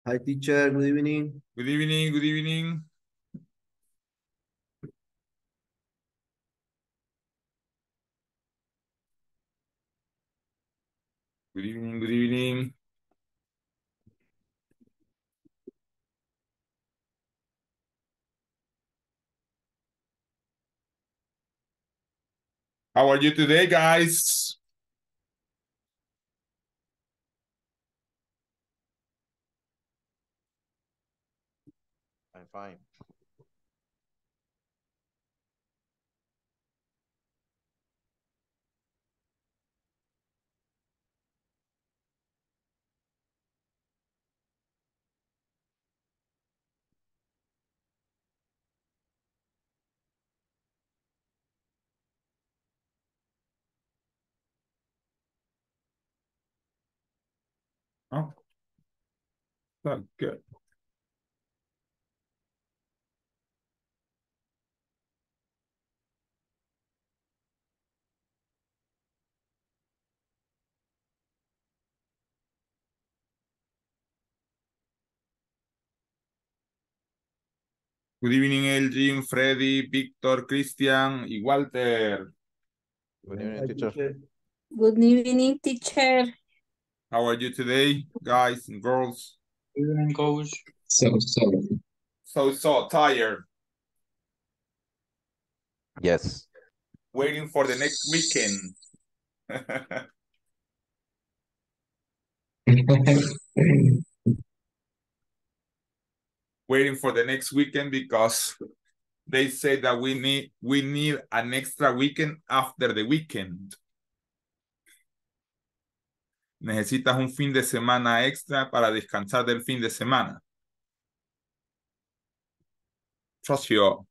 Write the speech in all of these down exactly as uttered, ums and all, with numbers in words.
Hi, teacher. Good evening. Good evening, good evening. Good evening, good evening. How are you today, guys? I'm fine. Oh, that's good. Good evening, Elgin, Freddy, Victor, Christian, y Walter. Good evening, Hi, teacher. Good evening, teacher. How are you today, guys and girls? Good evening, coach. So, so. So, so tired. Yes. Waiting for the next weekend. Waiting for the next weekend because they say that we need we need an extra weekend after the weekend. Necesitas un fin de semana extra para descansar del fin de semana. Trust you.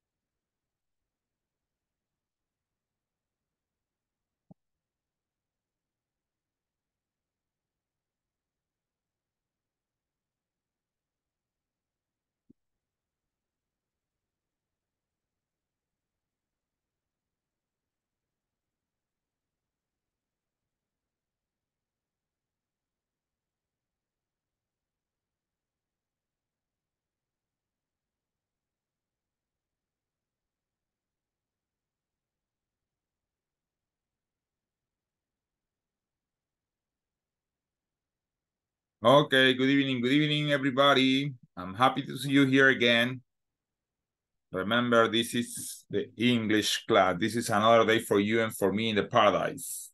Okay, good evening, good evening, everybody. I'm happy to see you here again. Remember, this is the English class. This is another day for you and for me in the paradise.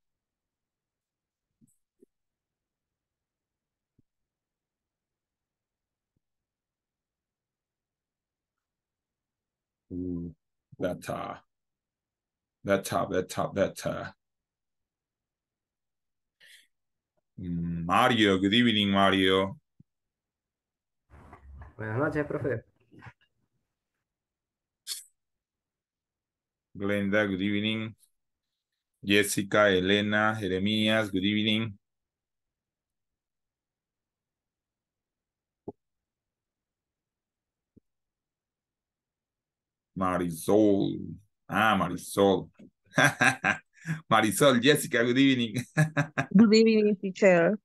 Ooh, better. Better, better, better. Mario, good evening, Mario. Buenas noches, profe. Glenda, good evening. Jessica, Elena, Jeremías, good evening. Marisol. Ah, Marisol. Marisol, Jessica, good evening. Good evening, teacher.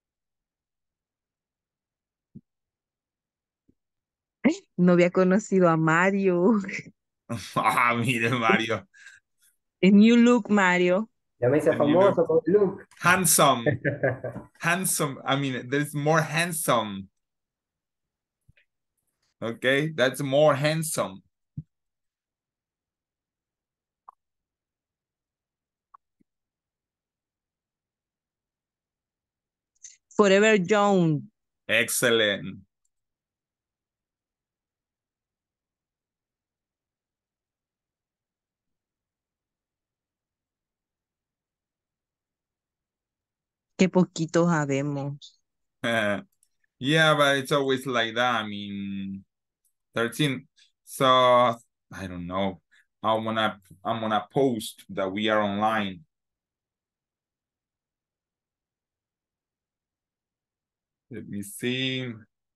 No había conocido a Mario. Ah, mire, Mario. A new look, Mario. Ya me hice And you look famoso con Luke. handsome. Handsome. I mean, there's more handsome. Okay, that's more handsome. Forever young. Excellent. Qué poquito sabemos. Yeah, but it's always like that. I mean, thirteen. So I don't know. I'm gonna I'm gonna post that we are online. Let me see.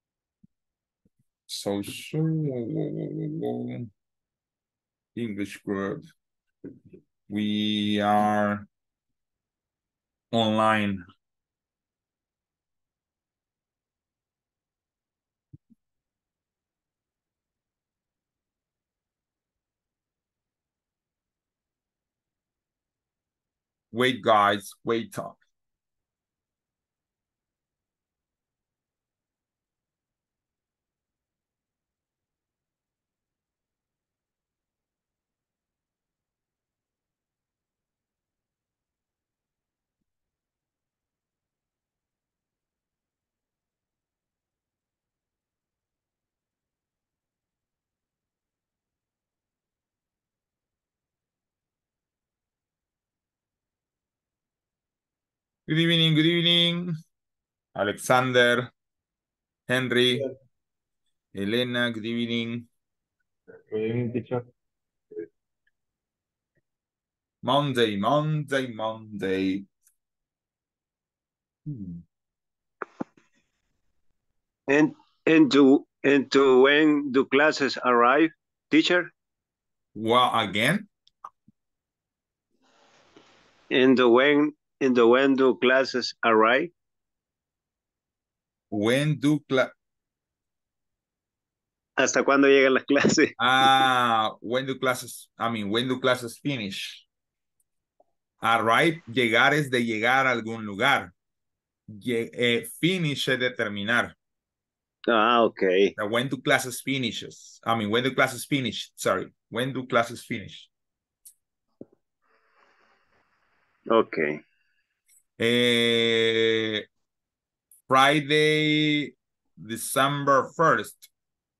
Social English group. We are online. Wait, guys, wait up. Good evening, good evening. Alexander, Henry, Elena, good evening. Good evening, teacher. Monday, Monday, Monday. Hmm. And and to and to when do classes arrive, teacher? Well, again, And the when and the when do classes arrive? when do cla ¿Hasta cuándo llegan las clases? ah, when do classes, I mean, when do classes finish? Arrive, llegar es de llegar a algún lugar. Lle- eh, finish es de terminar. Ah, okay. So when do classes finishes? I mean, when do classes finish? Sorry, when do classes finish? Okay. Eh, Friday, December first.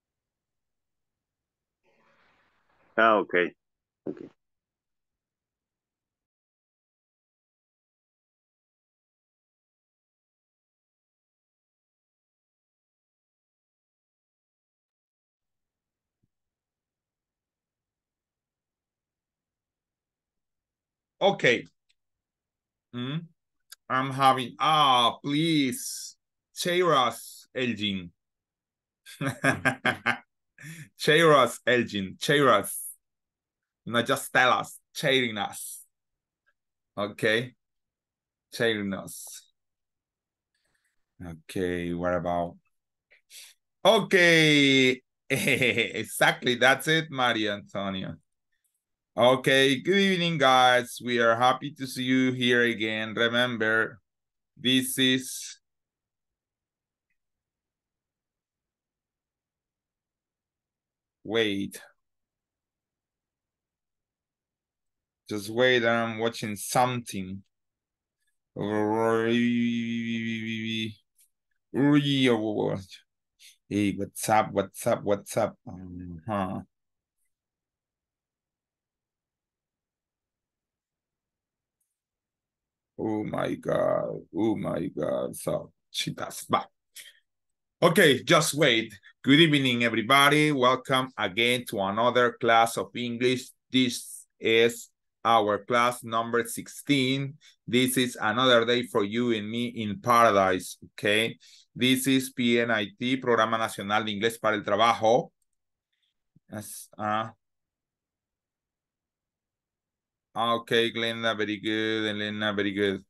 Ah, okay. Okay. Okay. Mm, I'm having, ah, please, share us, Elgin. Share us, Elgin, share us. Not just tell us, sharing us. Okay, sharing us. Okay, what about? Okay, exactly, that's it, Maria Antonia. Okay, good evening, guys. We are happy to see you here again. Remember, this is wait. Just wait, I'm watching something. Hey, what's up? What's up? What's up? Uh-huh. Oh my God. Oh my God. So she does. Bye. Okay, just wait. Good evening, everybody. Welcome again to another class of English. This is our class number sixteen. This is another day for you and me in paradise, okay? This is P N I T, Programa Nacional de Inglés para el Trabajo. Yes, uh, okay, Glenda, very good. Elena, very good.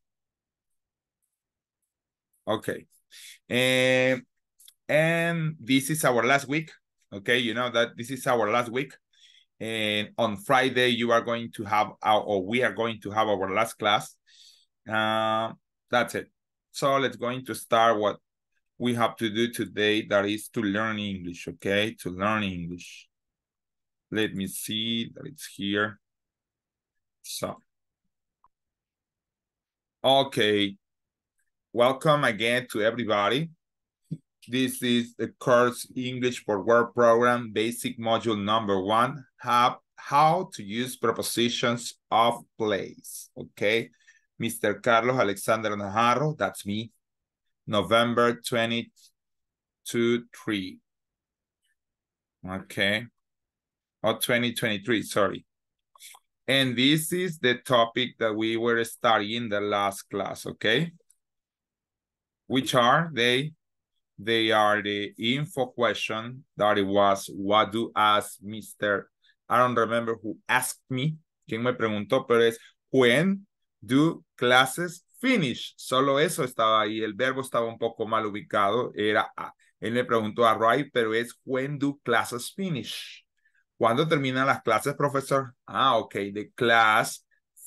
Okay. And, and this is our last week. Okay, you know that this is our last week. And on Friday, you are going to have our, or we are going to have our last class. Uh, that's it. So let's going to start what we have to do today. That is to learn English, okay? To learn English. Let me see that it's here. So, okay. Welcome again to everybody. This is the course English for Work program, basic module number one, how, how to use prepositions of place, okay? Mister Carlos Alexander Najarro, that's me, November twenty-two, three. Okay, or twenty twenty-three, sorry. And this is the topic that we were studying the last class, okay? Which are they? They are the info question that it was, what do ask Mister I don't remember who asked me, quién me preguntó, pero es, when do classes finish? Solo eso estaba ahí, el verbo estaba un poco mal ubicado, era, él me preguntó arrive, pero es, when do classes finish? ¿Cuándo terminan las clases, profesor? Ah, ok, the class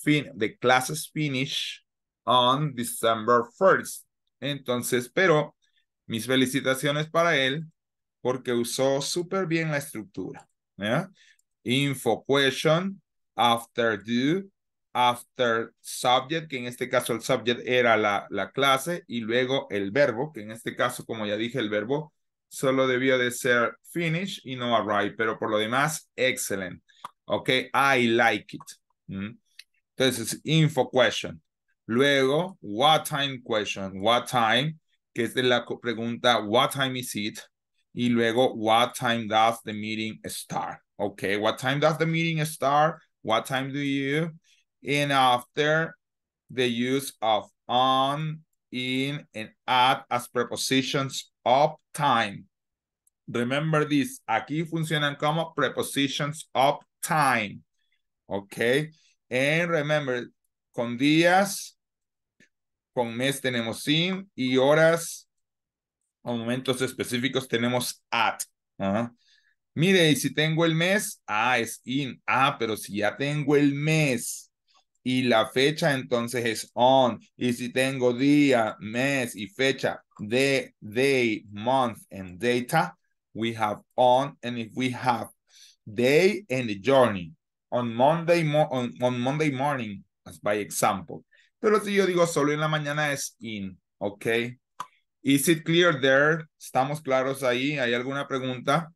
fin the classes finish on December first. Entonces, pero mis felicitaciones para él porque usó súper bien la estructura. ¿Ya? Info question, after do, after subject, que en este caso el subject era la, la clase, y luego el verbo, que en este caso, como ya dije, el verbo solo debió de ser finish y no arrive, pero por lo demás, excellent. Ok, I like it. ¿Mm? Entonces, info question. Luego, what time question, what time, que es de la pregunta, what time is it? Y luego, what time does the meeting start? Okay, what time does the meeting start? What time do you? And after the use of on, in, and at as prepositions of time. Remember this, aquí funcionan como prepositions of time. Okay, and remember, con días, con mes tenemos in, y horas o momentos específicos tenemos at. Uh-huh. Mire, y si tengo el mes, ah, es in. Ah, pero si ya tengo el mes y la fecha, entonces es on. Y si tengo día, mes y fecha, de, day, month, and data, we have on. And if we have day and the journey, on Monday, mo on, on Monday morning, as by example. Pero si yo digo solo en la mañana es in, ¿ok? Is it clear there? ¿Estamos claros ahí? ¿Hay alguna pregunta?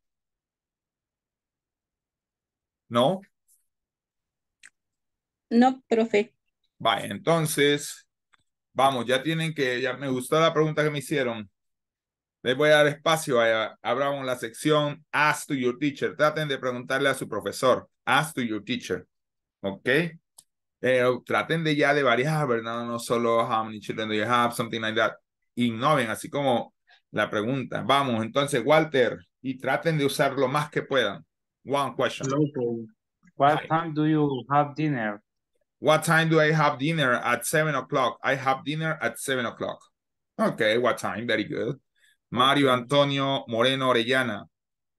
¿No? No, profe. Vaya, entonces, vamos, ya tienen que, ya me gustó la pregunta que me hicieron. Les voy a dar espacio, a, abramos la sección Ask to your teacher. Traten de preguntarle a su profesor. Ask to your teacher. ¿Ok? Eh, traten de ya de variar, ¿verdad? No solo how many children do you have, something like that. Innoven, así como la pregunta. Vamos, entonces, Walter, y traten de usar lo más que puedan. One question. Hello, sir. What Hi. time do you have dinner? What time do I have dinner? At seven o'clock. I have dinner at seven o'clock. Okay, what time? Very good. Mario Okay. Antonio Moreno Orellana.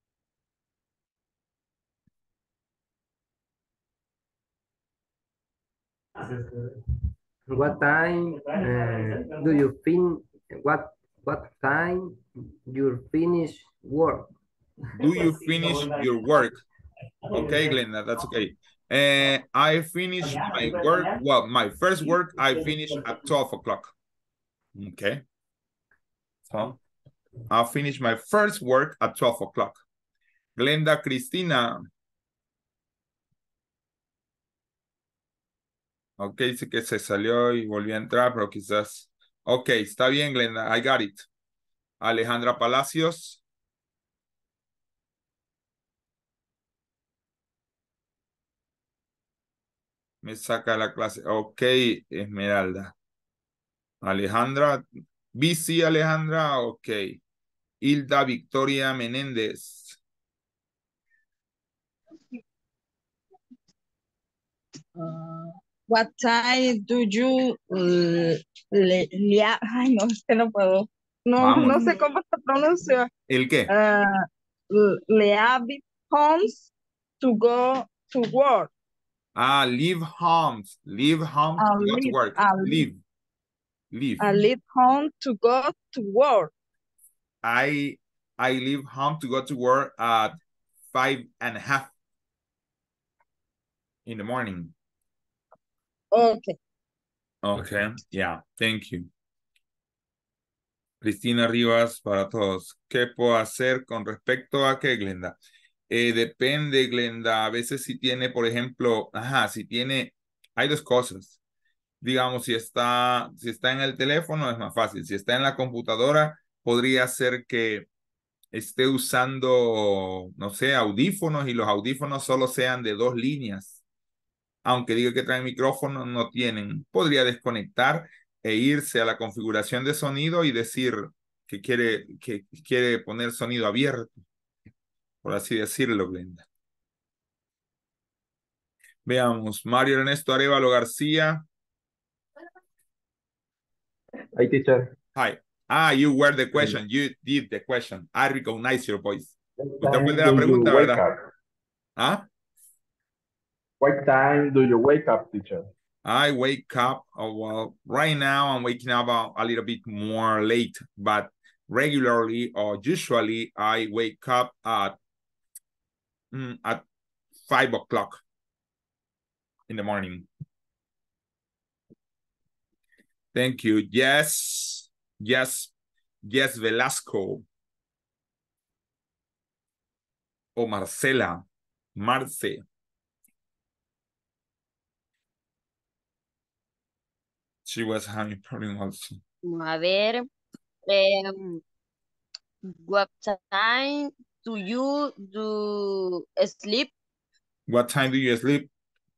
What time uh, do you fin what what time you finish work? Do you finish your work? Okay, Glenda, that's okay. Uh, I finish my work. Well, my first work I finish at twelve o'clock. Okay. So I'll finish my first work at twelve o'clock. Glenda Cristina. Ok, dice que se salió y volvió a entrar, pero quizás. Ok, está bien, Glenda. I got it. Alejandra Palacios. Me saca la clase. Ok, Esmeralda. Alejandra. B C, Alejandra. Ok. Hilda Victoria Menéndez. Uh, what time do you uh, le, le, ay, no, es que no puedo. No, Vamos. no sé cómo se pronuncia. ¿El qué? Uh, leave homes to go to work. Ah, leave homes. Leave home Uh, to go to leave, work. uh, Leave. Leave. I leave home to go to work. I I leave home to go to work at five and a half in the morning. Okay. Okay, yeah, thank you. Cristina Rivas para todos. ¿Qué puedo hacer con respecto a qué, Glenda? Eh, depende, Glenda. A veces si tiene, por ejemplo, ajá, si tiene, hay dos cosas. Digamos, si está, si está en el teléfono es más fácil. Si está en la computadora, podría ser que esté usando, no sé, audífonos y los audífonos solo sean de dos líneas. Aunque diga que trae micrófono, no tienen. Podría desconectar e irse a la configuración de sonido y decir que quiere, que quiere poner sonido abierto, por así decirlo, Glenda. Veamos, Mario Ernesto Arevalo García. Hi, teacher. Hi. Ah, you were the question. You did the question. I recognize your voice. What Usted fue time de la do you pregunta, wake ¿verdad? up? ¿Ah? What time do you wake up, teacher? I wake up, oh, well, right now I'm waking up a, a little bit more late, but regularly or usually I wake up at, mm, at five o'clock in the morning. Thank you. Yes, yes, yes, Velasco. O Marcela, Marce. She was having problem also. A ver, em, what time do you do sleep? What time do you sleep?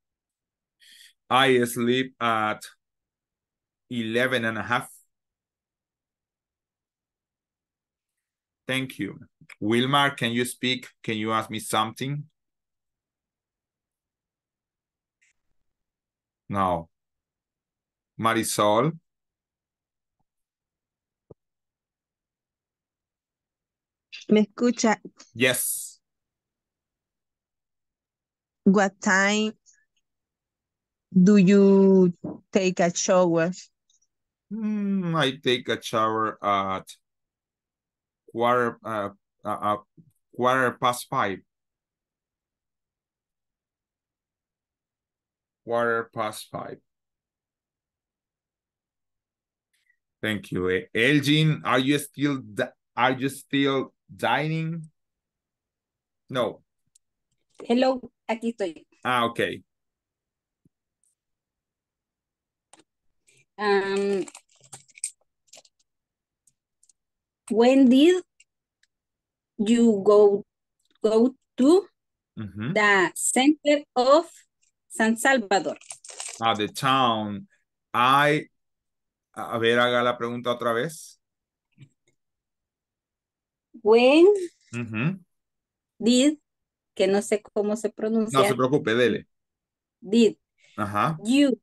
I sleep at eleven and a half. Thank you. Wilmar, can you speak? Can you ask me something? No. Marisol? ¿Me escucha? Yes. What time do you take a shower? Mm, I take a shower at quarter, uh, uh, uh, quarter past five. Quarter past five. Thank you. Eh, Elgin, are you still are you still dining? No. Hello, aquí estoy. Ah, okay. Um, when did you go go to Mm-hmm. the center of San Salvador? Ah, the town. I, a ver, haga la pregunta otra vez. When Mm-hmm. did, que no sé cómo se No pronuncia, se preocupe, dele. did Ajá, you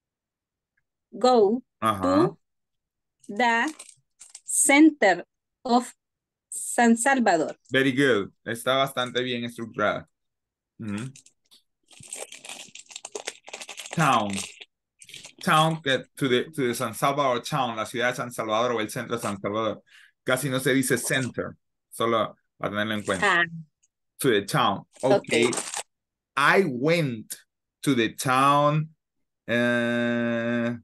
go ajá. to the center of San Salvador? Very good. Está bastante bien estructurada. Mm-hmm. Town. Town, que to the, to the San Salvador town, la ciudad de San Salvador o el centro de San Salvador. Casi no se dice center, solo para tenerlo en cuenta. Ah, To the town. Okay. okay. I went to the town uh,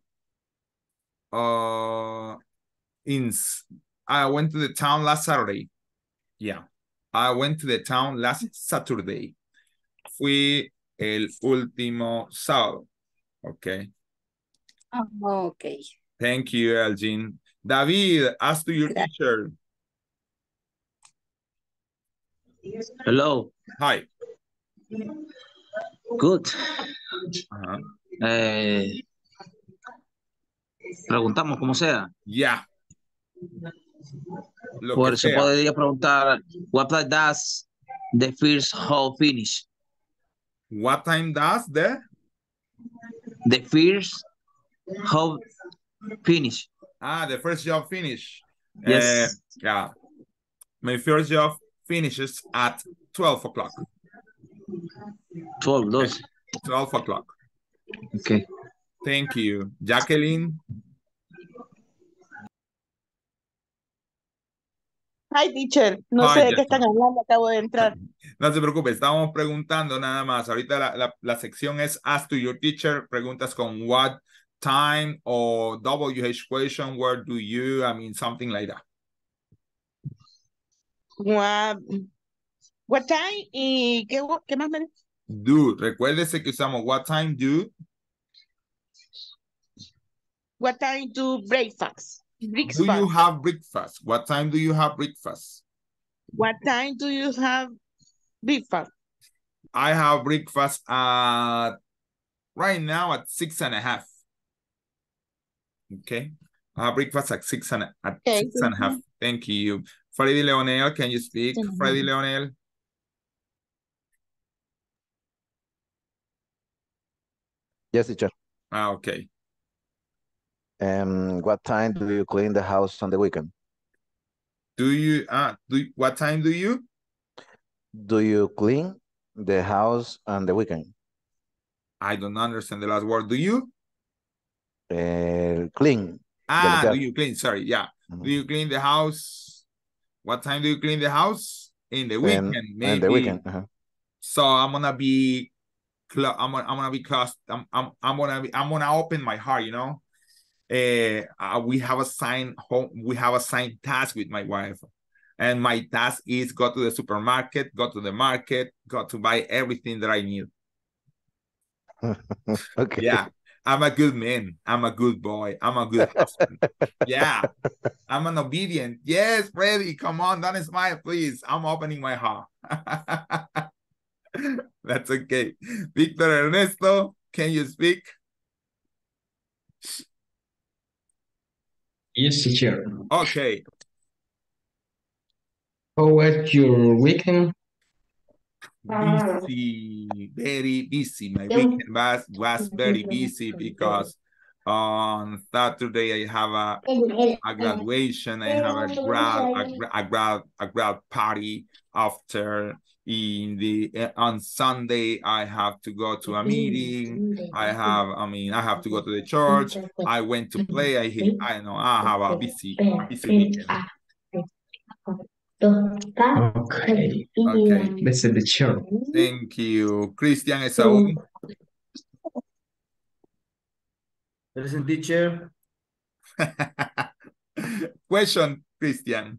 uh, in, I went to the town last Saturday. Yeah. I went to the town last Saturday. Fui el último sábado. Okay. Oh, okay. Thank you, Elgin. David, ask to your Gracias. teacher. Hello. Hi. Good. Ajá. Eh, preguntamos como sea. Yeah. Lo Por que eso sea. podría preguntar, what time does the first half finish? What time does the? The first half finish. Ah, the first job finish. Yes. Uh, yeah. My first job finishes at twelve o'clock. twelve, twelve. twelve o'clock. Okay. Thank you. Jacqueline. Hi, teacher. No Hi, sé de qué Jacqueline. están hablando, acabo de entrar. No se preocupe, estamos preguntando nada más. Ahorita la, la, la sección es Ask to your teacher. Preguntas con what time o W H question, where do you, I mean, something like that. What, what time y qué, qué más me Do. Recuérdese que usamos what time do. What time do breakfast? Breakfast. Do you have breakfast? What time do you have breakfast? What time do you have breakfast? I have breakfast at right now at six and a half. Okay. I have breakfast at six and at Okay, six and a half. Thank you. Freddy Leonel, can you speak? Mhm. Freddy Leonel. Yes, teacher. Ah, okay. Um, what time do you clean the house on the weekend? Do you uh do what time do you? Do you clean the house on the weekend? I don't understand the last word. Do you? uh, clean. Ah, do limpiar. you clean? Sorry, yeah. Mhm. Do you clean the house? What time do you clean the house? In the And, weekend, and maybe. the weekend. Uh-huh. So I'm gonna be, clo- I'm gonna, I'm gonna be close. I'm, I'm, I'm gonna be, I'm gonna open my heart. You know, uh, uh, we have a sign home. We have a sign task with my wife, and my task is go to the supermarket, go to the market, go to buy everything that I need. Okay. Yeah, I'm a good man. I'm a good boy. I'm a good husband. Yeah, I'm an obedient. Yes, Freddy, come on, don't smile, please. I'm opening my heart. That's okay. Victor Ernesto, can you speak? Yes, teacher. Okay. How was your weekend? Busy, very busy. My weekend was, was very busy because on Saturday I have a, a graduation. I have a grad, a, gra- a grad, a grad party after. In the uh, on Sunday I have to go to a meeting. I have, I mean, I have to go to the church. I went to play. I hit, I know I have a busy, a busy weekend. Okay. Okay. This is the chair. Thank you. Christian Esaú. Present teacher. Question, Christian.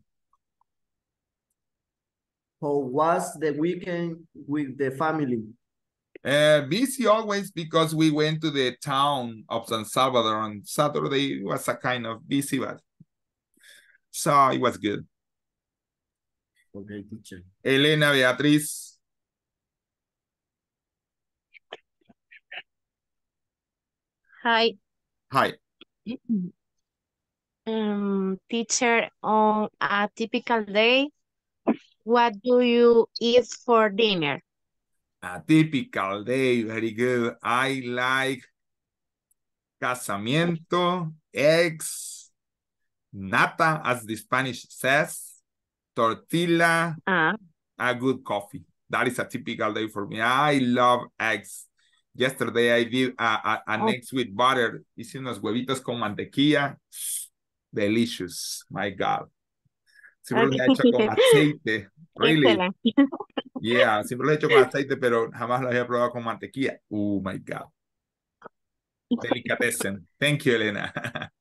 How was the weekend with the family? Uh, busy always because we went to the town of San Salvador on Saturday. It was a kind of busy, but so it was good. Okay, teacher. Elena Beatriz. Hi. Hi. Um, teacher, on a typical day, what do you eat for dinner? A typical day, very good. I like casamiento, eggs, nata, as the Spanish says, tortilla, uh. a good coffee. That is a typical day for me. I love eggs. Yesterday I did a, a, an Oh. eggs with butter. Hice unos huevitos con mantequilla. Delicious, my God. Siempre lo he hecho con aceite. Really? Excellent. Yeah, siempre lo he hecho con aceite, pero jamás lo había probado con mantequilla. Oh, my God. Delicatessen. Thank you, Elena.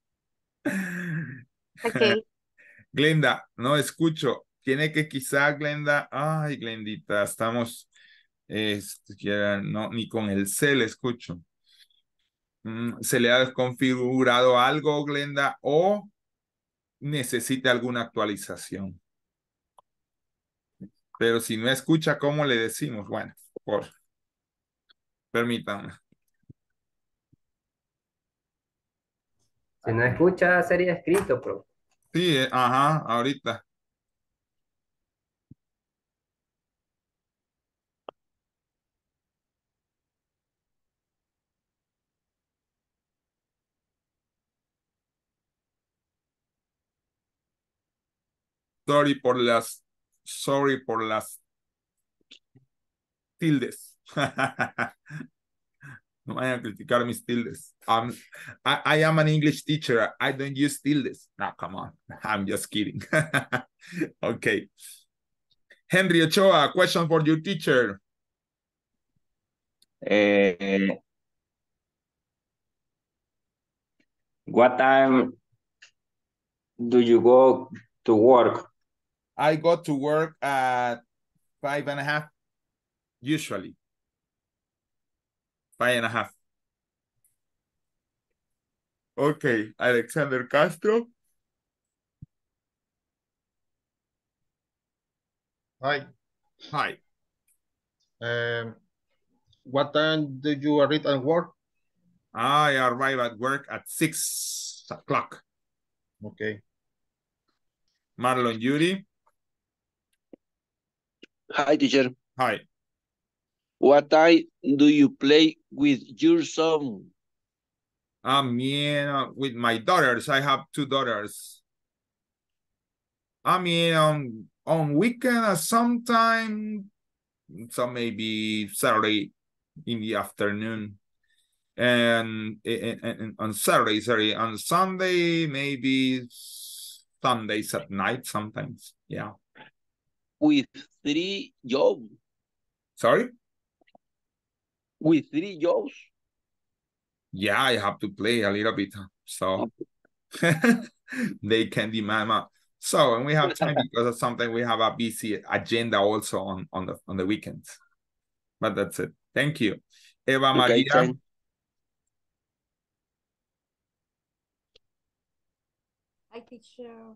Okay. Glenda, no escucho. Tiene que quizá, Glenda. Ay, Glendita, estamos. Este, no, ni con el C le escucho. Mm, ¿se le ha desconfigurado algo, Glenda? ¿O necesita alguna actualización? Pero si no escucha, ¿cómo le decimos? Bueno, por... permítanme. Si no escucha, sería escrito, pero. Sí, eh, ajá, ahorita. Sorry por las, sorry por las tildes. No vayan a criticar mis tildes. Um, I, I am an English teacher. I don't use tildes. No, come on. I'm just kidding. Okay. Henry Ochoa, question for your teacher. Uh, what time do you go to work? I go to work at five and a half, usually. Five and a half. Okay, Alexander Castro. Hi. Hi. Um, what time do you arrive at work? I arrive at work at six o'clock. Okay. Marlon Yuri. Hi, teacher. Hi. What time do you play with your son? Um, yeah, with my daughters. I have two daughters. I mean, um, on weekend uh, sometime, so maybe Saturday in the afternoon. And, and, and on Saturday, sorry, on Sunday, maybe Sundays at night sometimes. Yeah. With three jobs. Sorry? With three jobs. Yeah, I have to play a little bit. So they can demand more. So, and we have time because sometimes we have a busy agenda also on, on the on the weekends. But that's it. Thank you. Eva Okay, Maria. thank- Hi, teacher.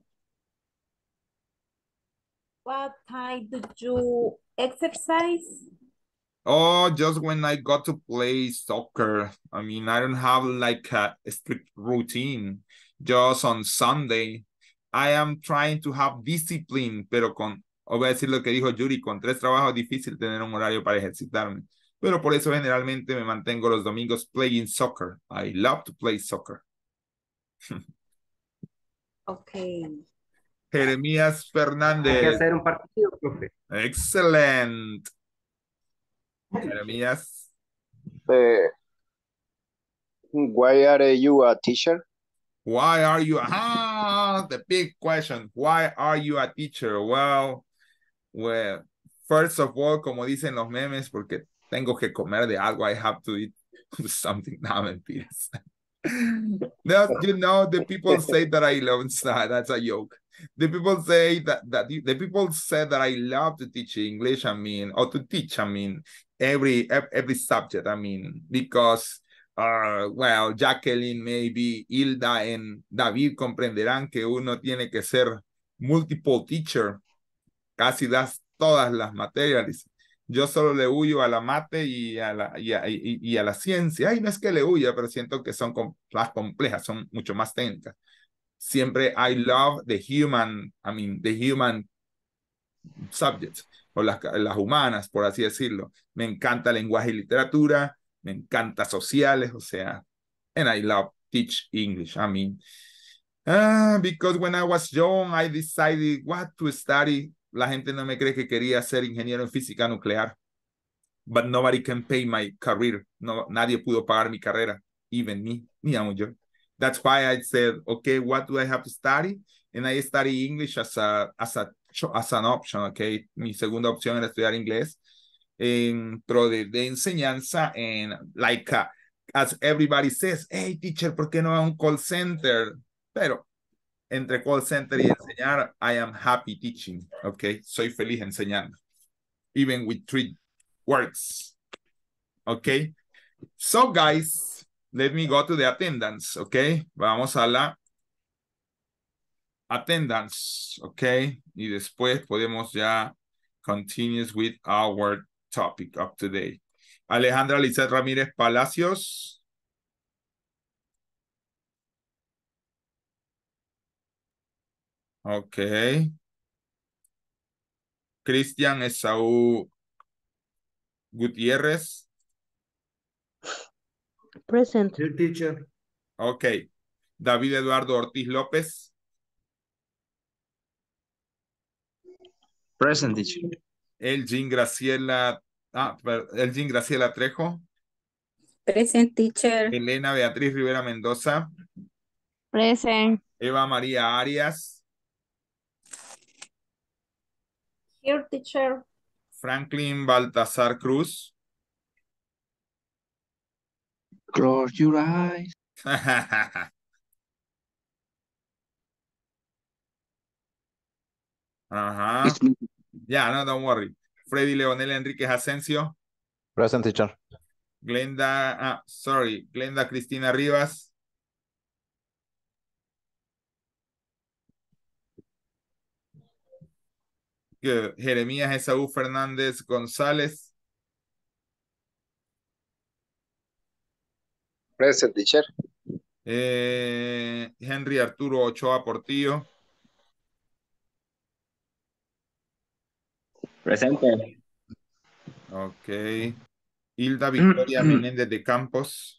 What time do you exercise? Oh, just when I got to play soccer. I mean, I don't have like a strict routine. Just on Sunday, I am trying to have discipline, pero con, o voy a decir lo que dijo Yuri, con tres trabajos es difícil tener un horario para ejercitarme. Pero por eso generalmente me mantengo los domingos playing soccer. I love to play soccer. Okay. Jeremías Hay que Fernández. hacer un partido, profe. Excellent. Jeremías. Uh, why are you a teacher? Why are you, ah, the big question. Why are you a teacher? Well, well, first of all, como dicen los memes, porque tengo que comer de algo, I have to eat something. No, mentiras. No, you know, the people say that I love, that's a joke. The people say that, that the people say that I love to teach English, I mean, or to teach, I mean, every, every subject, I mean, because Uh, well, Jacqueline, maybe Hilda and David comprenderán que uno tiene que ser multiple teacher, casi das todas las materias. Yo solo le huyo a la mate y a la, y a, y, y a la ciencia. Ay, no es que le huya, pero siento que son com más complejas, son mucho más técnicas. Siempre I love the human, I mean, the human subjects, o las, las humanas, por así decirlo. Me encanta lenguaje y literatura, me encanta sociales, o sea, and I love teach English. I mean, uh, because when I was young, I decided what to study. La gente no me cree que quería ser ingeniero en física nuclear, but nobody can pay my career. No, nadie pudo pagar mi carrera, even me, ni aún yo. That's why I said, okay, what do I have to study? And I study English as a, as a, as an option, okay? Mi segunda opción era estudiar inglés dentro de, de enseñanza, and like uh, as everybody says, hey teacher, ¿por qué no a un call center? Pero entre call center y enseñar, I am happy teaching, okay? Soy feliz enseñando, even with three words, okay? So guys, let me go to the attendance, okay? Vamos a la attendance, okay? Y después podemos ya continue with our topic of today. Alejandra Lizeth Ramírez Palacios. Okay. Cristian Esaú Gutiérrez. Present. Here, teacher. Okay. David Eduardo Ortiz López. Present, teacher. Elgin Graciela, ah, Elgin Graciela Trejo. Present, teacher. Elena Beatriz Rivera Mendoza. Present. Eva María Arias. Here, teacher. Franklin Baltasar Cruz. Close your eyes. Ajá. Yeah, no, don't worry. Freddy Leonel Enriquez Asensio. Present, teacher. Glenda, ah, sorry, Glenda Cristina Rivas. Good. Jeremías Esaú Fernández González. Present, teacher. Eh, Henry Arturo Ochoa Portillo. Presente. Ok. Hilda Victoria Menéndez de Campos.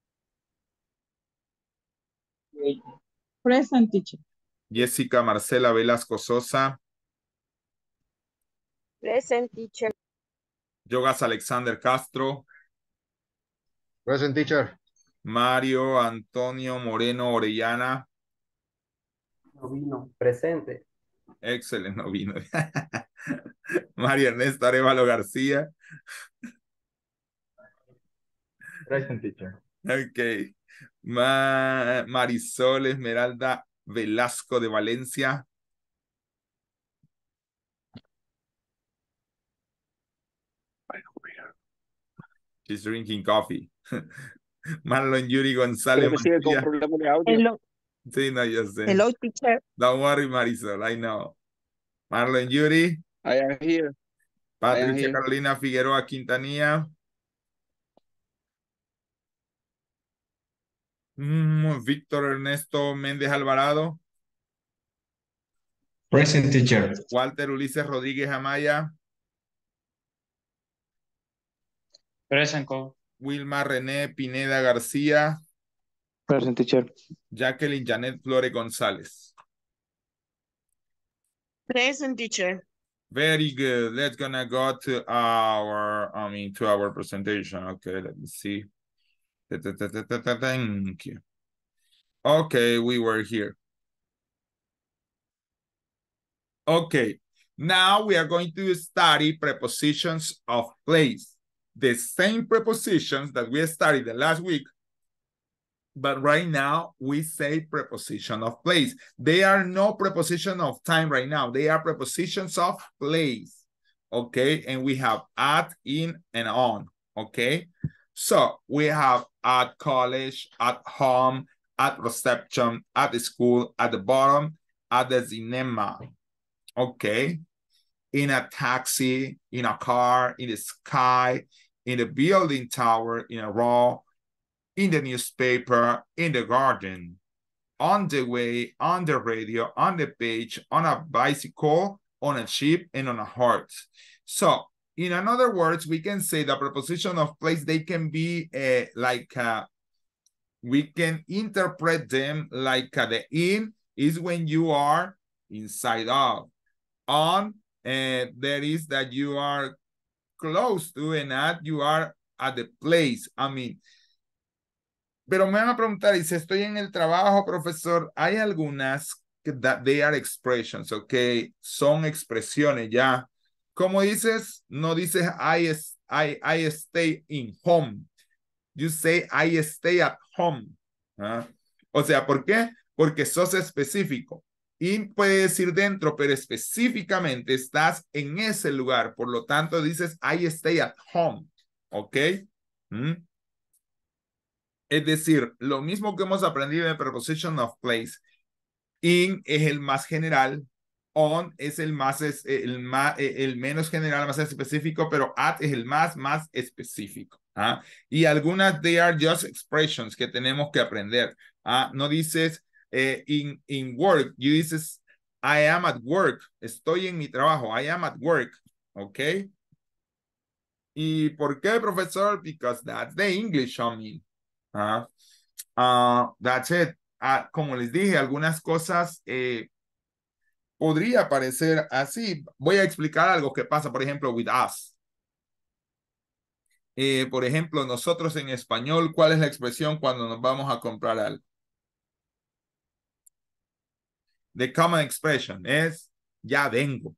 Present, teacher. Jessica Marcela Velasco Sosa. Present, teacher. Yogas Alexander Castro. Present, teacher. Mario Antonio Moreno Orellana. No vino. Presente. Excelente, no vino. María Ernesto Arevalo García. Present, teacher. Ok. Ma Marisol Esmeralda Velasco de Valencia. She's drinking coffee. Marlon Yuri González Creo que sigue con Mancilla. problemas de audio. Hello, Sí, no, yo sé. hello, teacher. Don't worry, Marisol, I know. Marlon Yuri. I am here. I am Patricia here. Carolina Figueroa Quintanilla. Mm, Víctor Ernesto Méndez Alvarado. Present, teacher. Walter Ulises Rodríguez Amaya. Present, call. Wilma René Pineda García. Present, teacher. Jacqueline Janet Flores González. Present, teacher. Very good. Let's gonna go to our, I mean, to our presentation. Okay, let me see. Thank you. Okay, we were here. Okay, now we are going to study prepositions of place. The same prepositions that we studied the last week, but right now we say preposition of place. They are no preposition of time right now. They are prepositions of place. Okay, and we have at, in, and on. Okay, so we have at college, at home, at reception, at the school, at the bottom, at the cinema. Okay, in a taxi, in a car, in the sky, in the building tower, in a row, in the newspaper, in the garden, on the way, on the radio, on the page, on a bicycle, on a ship, and on a horse. So, in other words, we can say the preposition of place, they can be uh, like, uh, we can interpret them like uh, the in is when you are inside of. On, and there is that you are close to, and at, you are at the place. I mean, pero me van a preguntar, y si estoy en el trabajo, profesor, hay algunas que that they are expressions, ok, son expresiones ya. Como dices, no dices I, I, I stay in home. You say I stay at home. ¿Ah? O sea, ¿por qué? Porque sos específico. In puede decir dentro, pero específicamente estás en ese lugar. Por lo tanto, dices I stay at home. ¿Ok? ¿Mm? Es decir, lo mismo que hemos aprendido en preposition of place. In es el más general. On es el más, es el más, el menos general, más específico, pero at es el más, más específico. ¿Ah? Y algunas they are just expressions que tenemos que aprender. ¿Ah? No dices eh, in, in work, you dices I am at work, estoy en mi trabajo, I am at work, ¿ok? ¿Y por qué, profesor? Because that's the English, I mean. Uh, uh, that's it. Uh, como les dije, algunas cosas eh, podría parecer así. Voy a explicar algo que pasa, por ejemplo, with us. Eh, por ejemplo, nosotros en español, ¿cuál es la expresión cuando nos vamos a comprar algo? The common expression es ya vengo.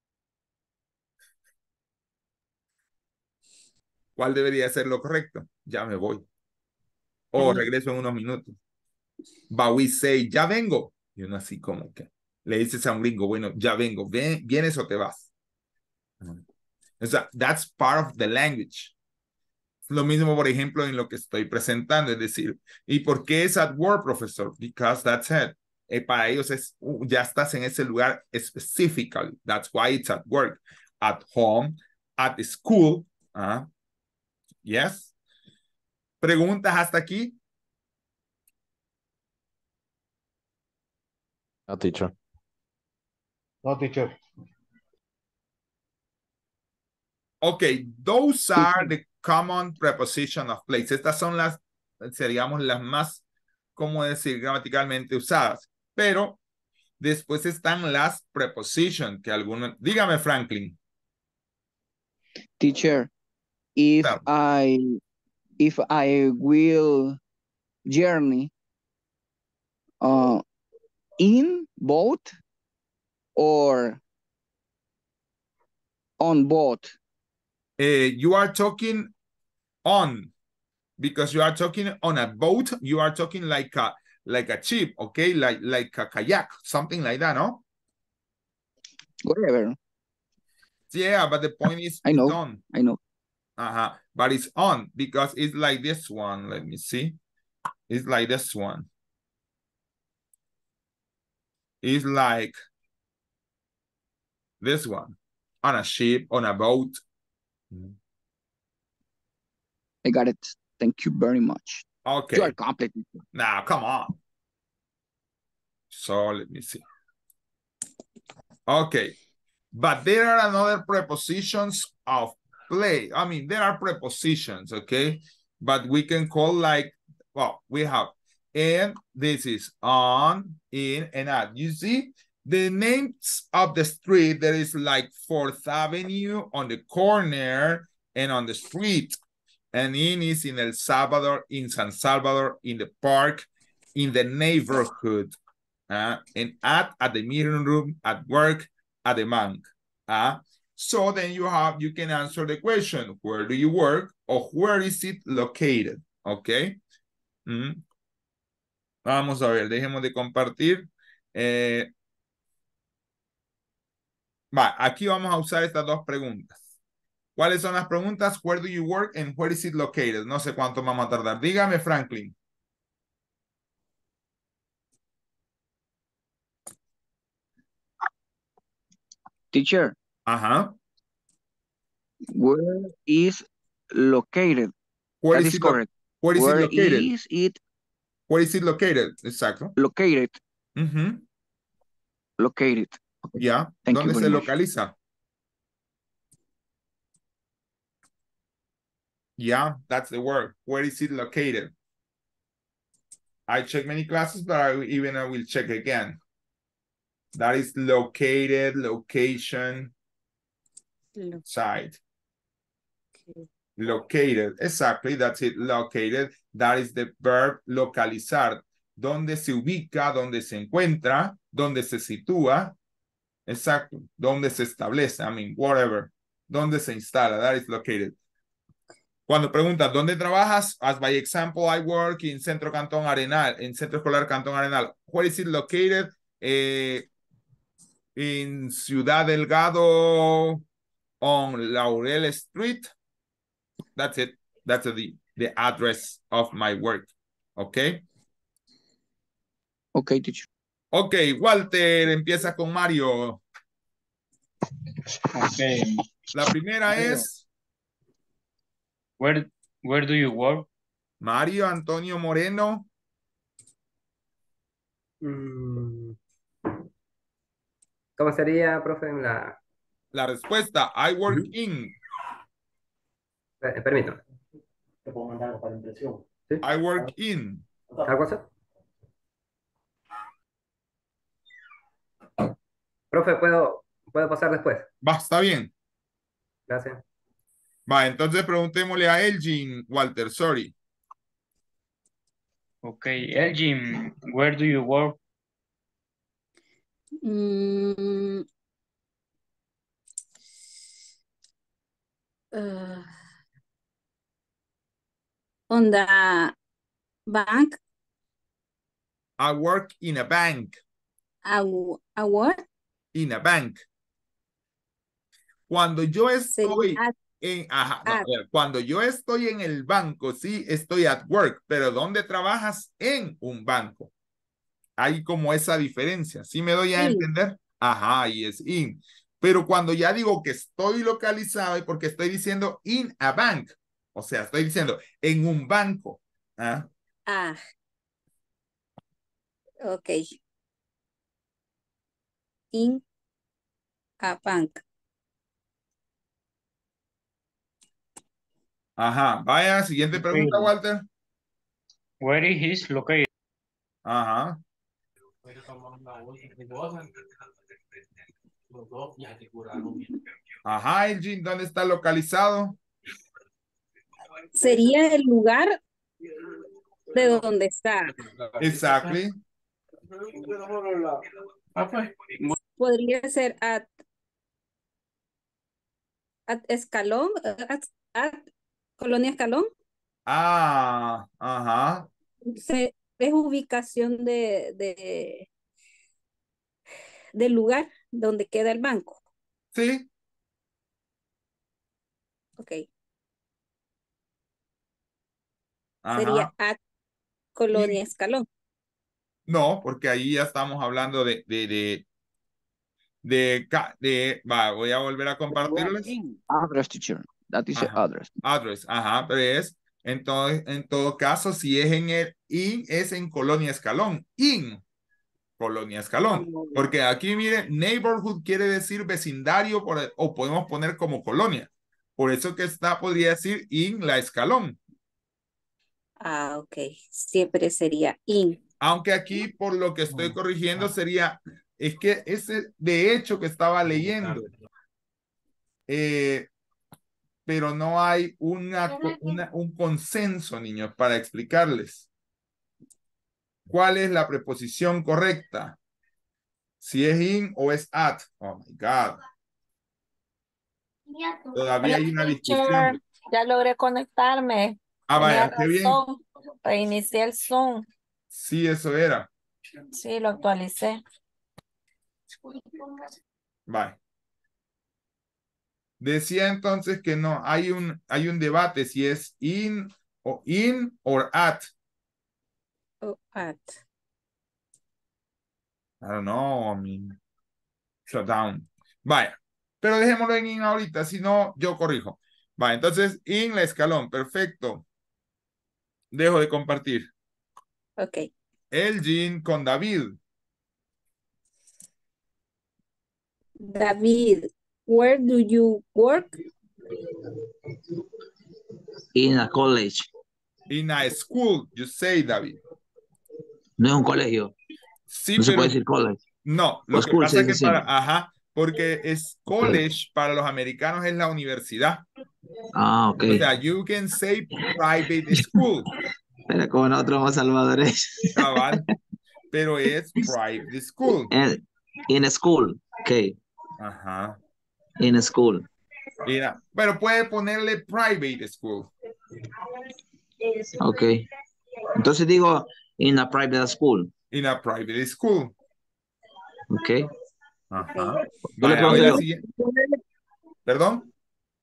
¿Cuál debería ser lo correcto? Ya me voy. O regreso en unos minutos. But we say, ya vengo. Y uno así como que le dices a un gringo, bueno, ya vengo. ¿Ven, ¿Vienes o te vas? O sea, that's part of the language. Lo mismo, por ejemplo, en lo que estoy presentando. Es decir, ¿y por qué es at work, profesor? Because that's it. Eh, para ellos es, uh, ya estás en ese lugar specifically. That's why it's at work. At home, at school. Uh, yes. ¿Preguntas hasta aquí? No, teacher. No, teacher. Okay, those are the common preposition of place. Estas son las, seríamos las más, ¿cómo decir? Gramaticalmente usadas. Pero después están las prepositions que algunos... Dígame, Franklin. Teacher, if Claro. I if I will journey uh, in boat or on boat? Uh, you are talking on, because you are talking on a boat. You are talking like a like a ship, okay, like like a kayak, something like that, no? Whatever. Yeah, but the point is, I know. it's on. I know. Uh-huh. But it's on because it's like this one. Let me see. It's like this one. It's like this one. On a ship, on a boat. I got it. Thank you very much. Okay. You are complicated. Now, come on. So let me see. Okay. But there are another prepositions of play. I mean, there are prepositions, okay? But we can call like, well, we have, and this is on, in, and at. You see, the names of the street, there is like fourth Avenue on the corner and on the street. And in is in El Salvador, in San Salvador, in the park, in the neighborhood. Uh, and at, at the meeting room, at work, at the bank. Uh, so then you have, you can answer the question, where do you work or where is it located? Okay. Mm. Vamos a ver, dejemos de compartir. Eh, va, aquí vamos a usar estas dos preguntas. ¿Cuáles son las preguntas? Where do you work and where is it located? No sé cuánto vamos a tardar. Dígame, Franklin. Teacher. Uh-huh. Where is located? Where That is is it lo- correct. Where is Where it located? is it Where is it located? Exacto. located? Uh-huh. Located. Ya. Thank you ¿Dónde very se much. localiza? Yeah, that's the word. Where is it located? I check many classes, but I even I will check again. That is located, location, Lo- site. okay. Located, exactly, that's it, located. That is the verb localizar. Donde se ubica, donde se encuentra, donde se sitúa. Exacto, donde se establece, I mean, whatever. Donde se instala, that is located. Cuando preguntas, ¿dónde trabajas? As by example, I work in Centro Cantón Arenal, en Centro Escolar Cantón Arenal. Where is it located? Eh, in Ciudad Delgado on Laurel Street. That's it. That's the, the address of my work. Okay? Okay, teacher. Okay, Walter, empieza con Mario. Okay. La primera es Where where do you work? Mario Antonio Moreno. Mm. ¿Cómo sería, profe, en la... La respuesta, I work in. Eh, permítame. Te puedo mandar para impresión. ¿Sí? I work in. ¿Algo así? Profe, ¿puedo, ¿puedo pasar después? Va, está bien. Gracias. Va, entonces preguntémosle a Elgin, Walter, sorry. Okay, Elgin, where do you work? Mm, uh, on the bank, I work in a bank. a, a what? In a bank. Cuando yo estoy Sería en, ajá, no, at. a ver, cuando yo estoy en el banco, sí, estoy at work, pero ¿dónde trabajas? En un banco. Hay como esa diferencia, ¿sí me doy a In. entender? Ajá, y es in. Pero cuando ya digo que estoy localizado es porque estoy diciendo in a bank, o sea, estoy diciendo en un banco. ¿Ah? Ah. Okay. In a bank. Ajá, vaya, siguiente pregunta, Okay. Walter. Where is he located? Ajá. Ajá, Elgin, ¿dónde está localizado? Sería el lugar de dónde está. Exactly. Podría ser at, at Escalón, at, at Colonia Escalón. Ah, ajá. Se, es ubicación de, de del lugar donde queda el banco. Sí. Ok. Sería Ajá. at Colonia Escalón. No, porque ahí ya estamos hablando de, de, de, de, ca- de, va, voy a volver a compartirles. Address, teacher. That is the Ajá. address. Address, ajá, pero es, en todo, en todo caso, si es en el in, es en Colonia Escalón, in Colonia Escalón, porque aquí, mire, neighborhood quiere decir vecindario, por, o podemos poner como colonia, por eso que está, podría decir in la Escalón, Ah, ok. Siempre sería in. aunque aquí, por lo que estoy corrigiendo, sería, es que ese, de hecho, que estaba leyendo, eh, pero no hay una, una, un consenso, niños, para explicarles cuál es la preposición correcta. Si es in o es at. Oh my God. Todavía hay una discusión. Ya logré conectarme. Ah, Tenía vaya, qué bien. razón. Reinicié el Zoom. Sí, eso era. Sí, lo actualicé. Vaya. Decía entonces que no, hay un, hay un debate si es in o in or at. O at. I don't know, I mean, shut down. Vaya, pero dejémoslo en in ahorita, si no, yo corrijo. Vaya, entonces, in la Escalón, perfecto. Dejo de compartir. Ok. Elgin con David. David, where do you work? In a college. In a school, you say, David. No es un colegio. Sí, No se pero puede decir college. no, lo O que school pasa se es que dice para, así. ajá, porque es college para los americanos es la universidad. Ah, ok. O sea, you can say private school, Pero como nosotros somos salvadoreños. cabal, pero es private school. En- In a school. Ok. Ajá. In a school. Mira, pero puede ponerle private school. Ok. Entonces digo in a private school. In a private school. Ok. Ajá. Yo le Vaya, hoy pregunto la yo. siguiente. ¿Perdón?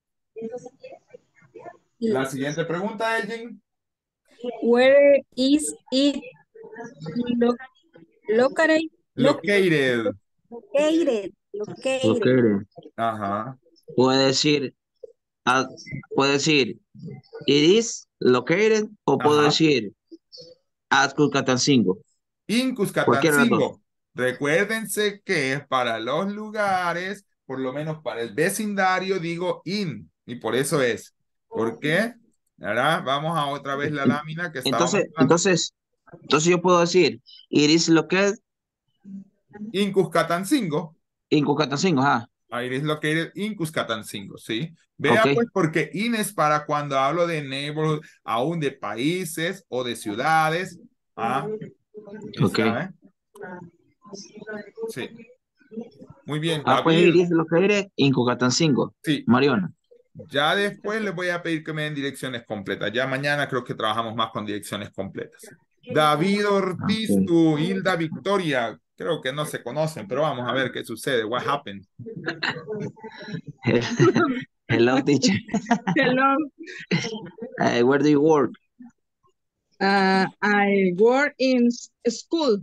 La siguiente pregunta, Elgin. Where is it lo located? Located. Located. Located. Located. Ajá. Puede decir, ah, puede decir, it is located, o puedo Ajá. decir, at Cuscatancingo. In Cualquiera de las dos. Cuscatancingo. Recuérdense que para los lugares, por lo menos para el vecindario, digo in. Y por eso es. ¿Por qué? Ahora vamos a otra vez la lámina que estábamos Entonces, hablando. entonces, entonces yo puedo decir, it is located In Cuscatancingo. in Cuscatancingo, ajá. Ah, it is located in Cuscatancingo, ¿sí? Vea Ok. pues porque in es para cuando hablo de neighborhood, aún de países o de ciudades. Ah, Ok. está, ¿eh? Sí. Muy bien, Ah, pues David. it is located in Cuscatancingo. Sí. Mariona. Ya después les voy a pedir que me den direcciones completas. Ya mañana creo que trabajamos más con direcciones completas. David Ortiz, Ok. tu Hilda Victoria. Creo que no se conocen, pero vamos a ver qué sucede. What happened? Hello, teacher. Hello. Uh, where do you work? Uh, I work in s- school.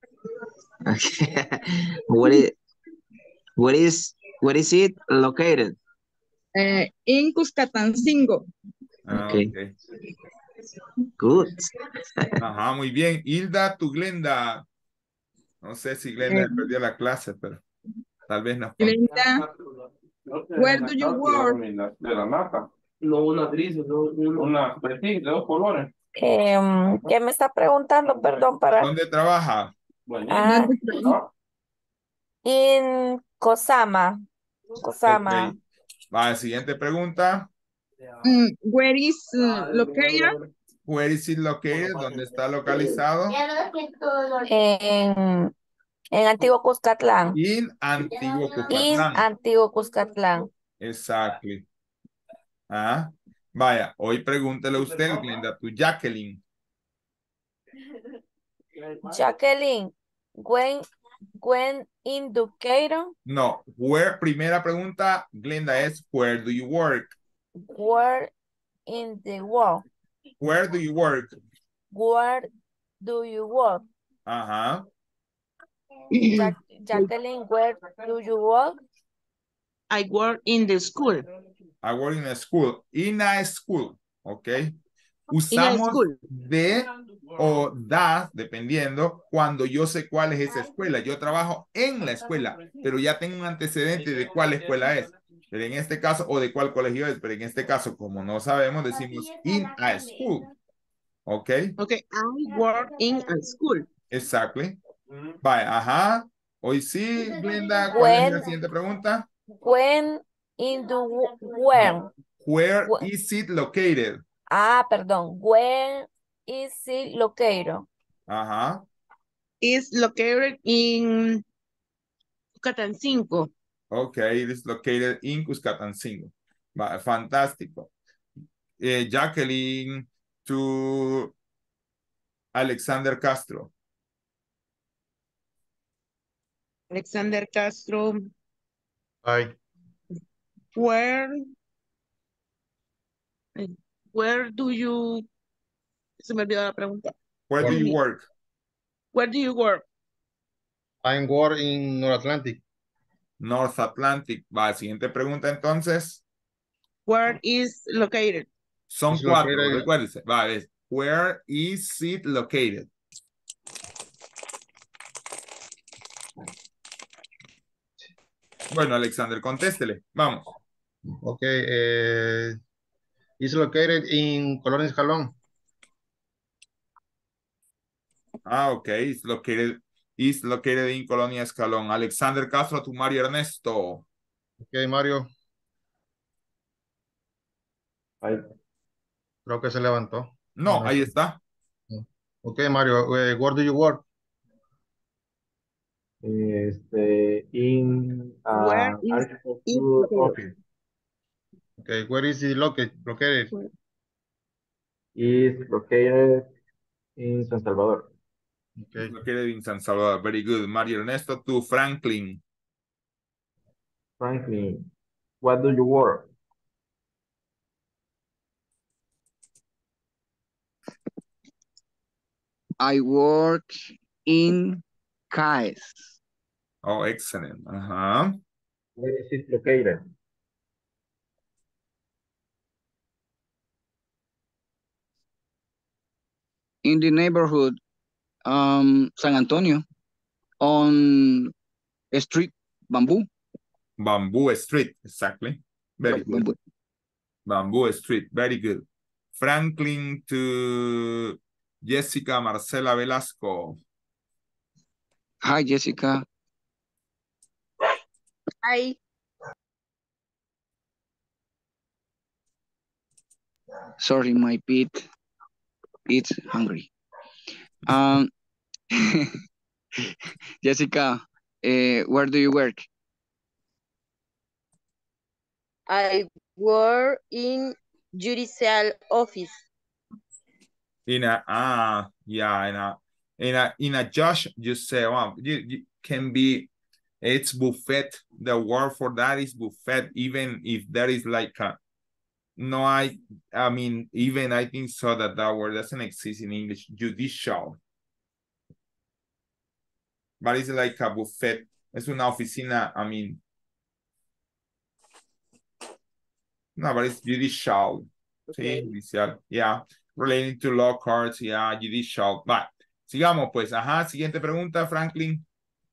where is where is where is it located? Uh, in Cuscatancingo. Ah, Okay. ok. Good. Ajá, muy bien. Hilda, tu Glenda. No sé si Glenda Eh, perdió la clase, pero tal vez nos. Glenda, where do you work? De la nata. No, una gris, no, una de dos colores. Em, ¿qué me está preguntando? Perdón, para... ¿Dónde trabaja? Ah, ¿Dónde trabaja? en Kosama. Kosama. Ok. Va, siguiente pregunta. Mm, where is uh, located? Where is it located? ¿Dónde está localizado? En, en Antiguo Cuscatlán. In Antiguo In Cuscatlán. Antiguo Cuscatlán. Exactly. Ah, vaya, hoy pregúntele usted, Glenda, tu Jacqueline. Jacqueline, when, when in Decatur, No, where, primera pregunta, Glenda, es where do you work? where in the world, Where do you work? where do you work? Ajá. Jack, Jacqueline, where do you work? I work in the school. I work in a school. In a school, ok. In a Usamos school. de o da, dependiendo, cuando yo sé cuál es esa escuela. Yo trabajo en la escuela, pero ya tengo un antecedente de cuál escuela es. Pero en este caso, o de cuál colegio es, pero en este caso, como no sabemos, decimos in a school. Ok. Okay, I work in a school. Exactly. Vaya, ajá. Hoy sí, Glenda, ¿cuál es la When, siguiente pregunta? when in the, wo- when? Where Wh- is it located? Ah, perdón, where is it located? Ajá. Is located in Catancinco. Okay, it is located in Cuscatancingo. Va, fantástico. Eh, Jacqueline to Alexander Castro. Alexander Castro, Hi. where, where do you, se me olvidó la pregunta. Where do you work? Where do you work? I'm work in North Atlantic. North Atlantic. Va, siguiente pregunta entonces. Where is located? Son It's cuatro, located- recuérdese. Va, es where is it located? Bueno, Alexander, contéstele. Vamos. Okay. Uh, it's located in Colonia Escalón. Ah, ok. It's located, is located in Colonia Escalón. Alexander Castro to Mario Ernesto. Okay, Mario. Creo que se levantó. No, ahí está. Okay, Mario. Uh, where do you work? Este, in uh, Where is architecture it located? office Okay, where is it located? Located. is located in San Salvador. Okay. It's located in San Salvador. Very good. Mario Ernesto to Franklin. Franklin, what do you work? I work in C A E S. Oh, excellent. Ajá. Where is it located? In the neighborhood, um, San Antonio, on street Bamboo. Bamboo Street. Exactly. Very good. Bamboo. Bamboo Street. Very good. Franklin to Jessica Marcela Velasco. Hi, Jessica. Hi. Sorry, my pet. It's hungry. Um, Jessica, uh, where do you work? I work in judicial office. In a, ah, yeah, in a, in a, in a judge, you say, well, you, you can be, it's buffet. The word for that is buffet, even if there is like a, no, I, I mean, even I think so that that word doesn't exist in English, judicial. But it's like a buffet. Es una oficina, I mean. No, but it's judicial. Okay. Sí, judicial, yeah. Relating to law courts, yeah, judicial. But, sigamos pues. Ajá, siguiente pregunta, Franklin.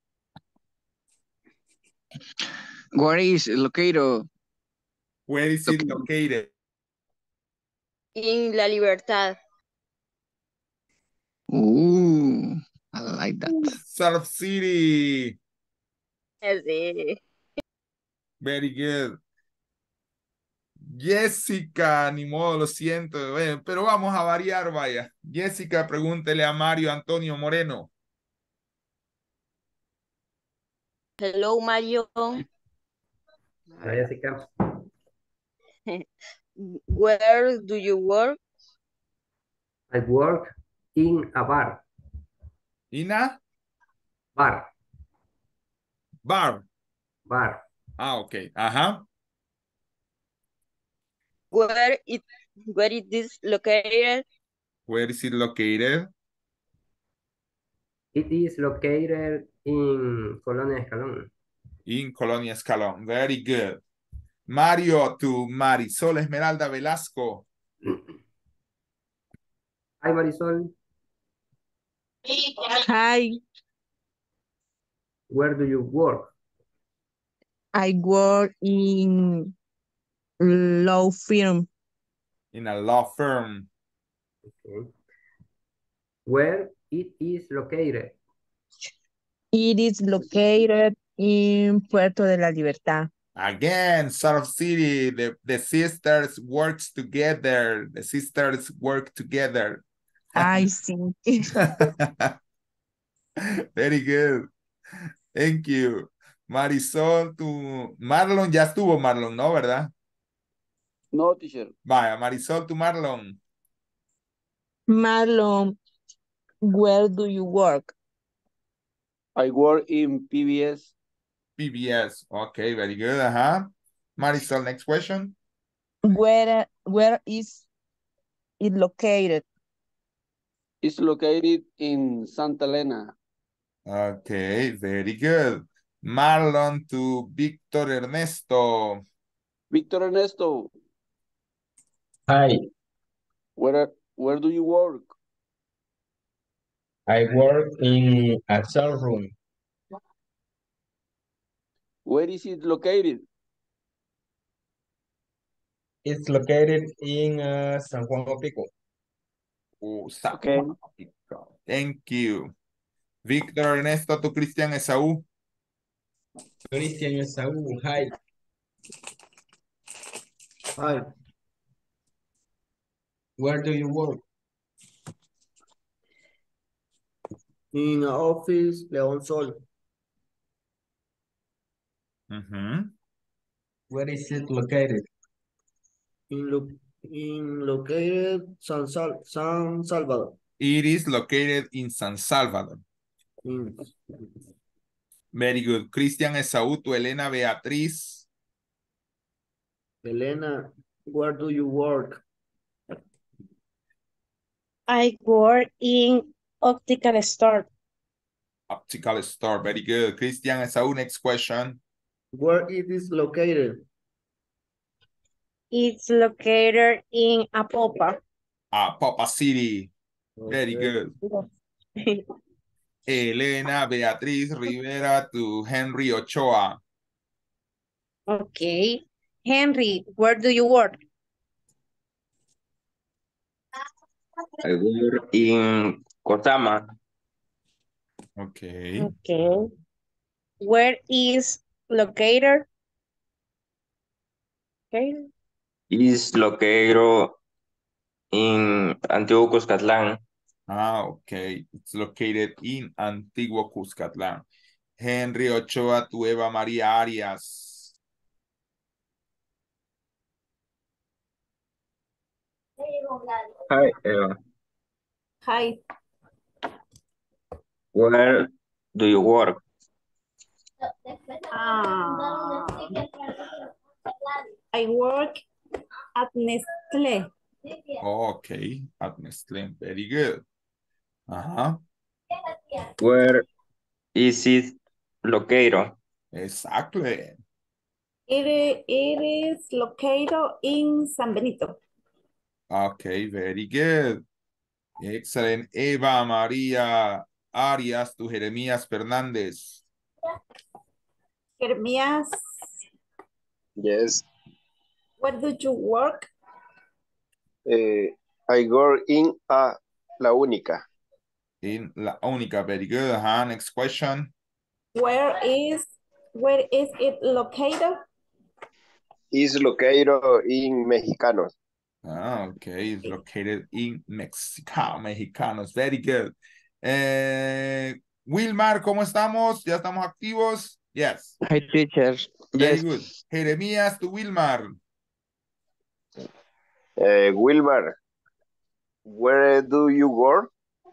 Where is it located? Where is it located? In La Libertad. Ooh, I like that. Surf City. Ese. Very good. Jessica, ni modo, lo siento, bueno, pero vamos a variar, vaya. Jessica, pregúntele a Mario Antonio Moreno. Hello, Mario. Hola, Jessica. Where do you work? I work in a bar. In a Bar. bar. Bar. Ah, ok. Ajá. Where it where it is located? Where is it located? It is located in Colonia Escalón. In Colonia Escalón. Very good. Mario to Marisol Esmeralda Velasco. Hi, Marisol. Hi, Where do you work? I work in law firm. In a law firm. Okay. Where it is located? It is located in Puerto de la Libertad. Again, South City, the, the sisters works together. The sisters work together. I see. Very good. Thank you. Marisol, tu Marlon, ya estuvo Marlon, ¿no? ¿Verdad? No, teacher. Vaya, Marisol, tu Marlon. Marlon, where do you work? I work in P B S. P B S. Okay, very good. Uh-huh. Marisol, next question. Where where is it located? It's located in Santa Elena. Okay, very good. Marlon to Victor Ernesto. Victor Ernesto, Hi, where where do you work? I work in a cell room. Where is it located? It's located in uh, San Juan Opico. Oh, San Okay. Juan Opico. Thank you. Victor Ernesto to Cristian Esaú. Cristian Esaú, hi. Hi. Where do you work? In office, León Sol. Mm-hmm. Where is it located? In, lo in located San, Sal San Salvador. It is located in San Salvador. In Very good. Cristian Esaú to Elena Beatriz. Elena, where do you work? I work in optical store. Optical store. Very good. Cristian Esaú, next question. Where it is located? It's located in Apopa. Ah, Papa City. Very Okay. good. Elena Beatriz Rivera to Henry Ochoa. Okay. Henry, where do you work? I work in Kotama. Okay. Okay. Where is located? Okay. Is located in Antiguo Cuscatlán. Ah, okay. It's located in Antiguo Cuscatlán. Henry Ochoa to Eva María Arias. Hi, Eva. Hi. Where do you work? Ah, I work at Nestlé. Okay. At Nestlé. Very good. Uh-huh. Where is it located? Exactly. It, i- it is located in San Benito. Okay, very good. Excellent. Eva María Arias to Jeremías Fernández. Jeremías, Yes. where do you work? Uh, I work in a La Única. In La Única. Very good. Uh-huh. Next question. Where is where is it located? is located in Mexicanos. Ah, okay, it's located in Mexico, Mexicanos. Very good. Eh, Wilmar, ¿cómo estamos? ¿Ya estamos activos? Yes. Hi, teacher. Very Yes. good. Jeremías to Wilmar. Uh, Wilmar, where do you work?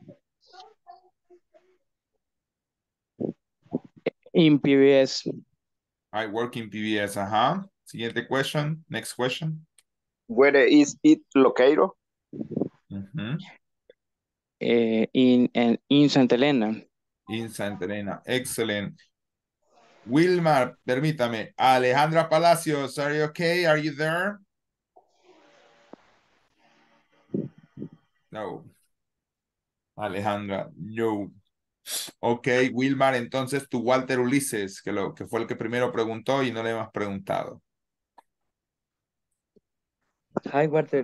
In P B S. I work in P B S, ajá. Siguiente question, next question. Where is it located? Mhm. Uh, in, in, in Santa Elena. In Santa Elena, excellent. Wilmar, permítame. Alejandra Palacios, are you okay? Are you there? No. Alejandra, no. Ok, Wilmar, entonces tu Walter Ulises, que, lo, que fue el que primero preguntó y no le hemos preguntado. Hi, Walter.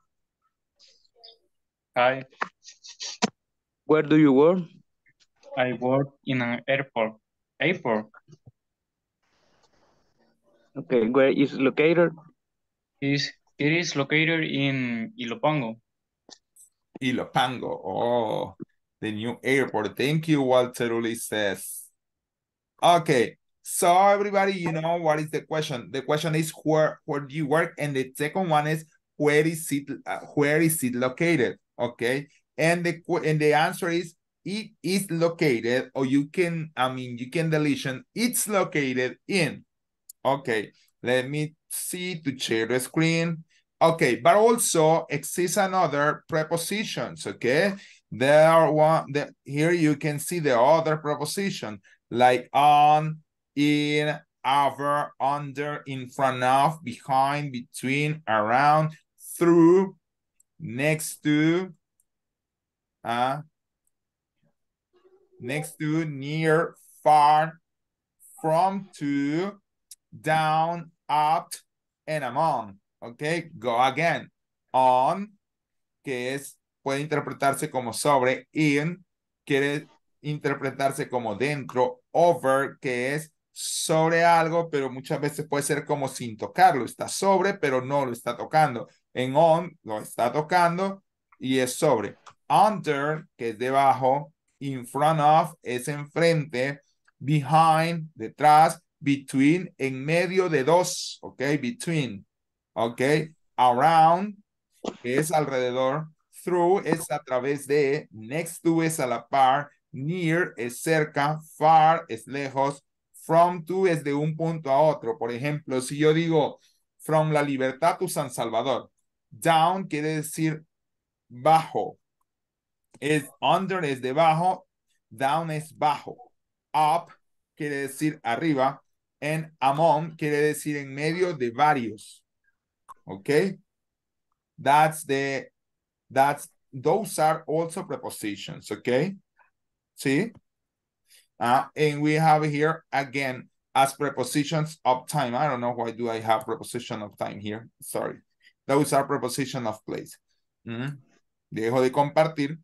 Hi, Where do you work? I work in an airport. Airport. Okay, where is located? Is it is located in Ilopango. Ilopango, oh, the new airport. Thank you, Walter Ulises. Okay, so everybody, you know what is the question? The question is where where do you work, and the second one is where is it uh, where is it located? Okay, and the and the answer is it is located, or you can I mean you can deletion it's located in. Okay, let me see to share the screen. Okay, but also exists another prepositions. Okay, there are one that here you can see the other preposition like on, in, over, under, in front of, behind, between, around, through, next to, uh, next to, near, far, from, to, down, up, and among. Okay, go again. On, que es, puede interpretarse como sobre, in, quiere interpretarse como dentro, over, que es sobre algo, pero muchas veces puede ser como sin tocarlo, está sobre, pero no lo está tocando. En on, lo está tocando y es sobre. Under, que es debajo, in front of, es enfrente, behind, detrás, between, en medio de dos, ok, between, ok, around, que es alrededor, through es a través de, next to es a la par, near es cerca, far es lejos, from to es de un punto a otro. Por ejemplo, si yo digo from La Libertad to San Salvador, down quiere decir bajo, es under es debajo, down es bajo, up quiere decir arriba, and among quiere decir en medio de varios. Okay? That's the That's those are also prepositions, okay? See? Uh, and we have here again as prepositions of time. I don't know why do I have preposition of time here. Sorry. Those are preposition of place. Mm-hmm. Dejo de compartir.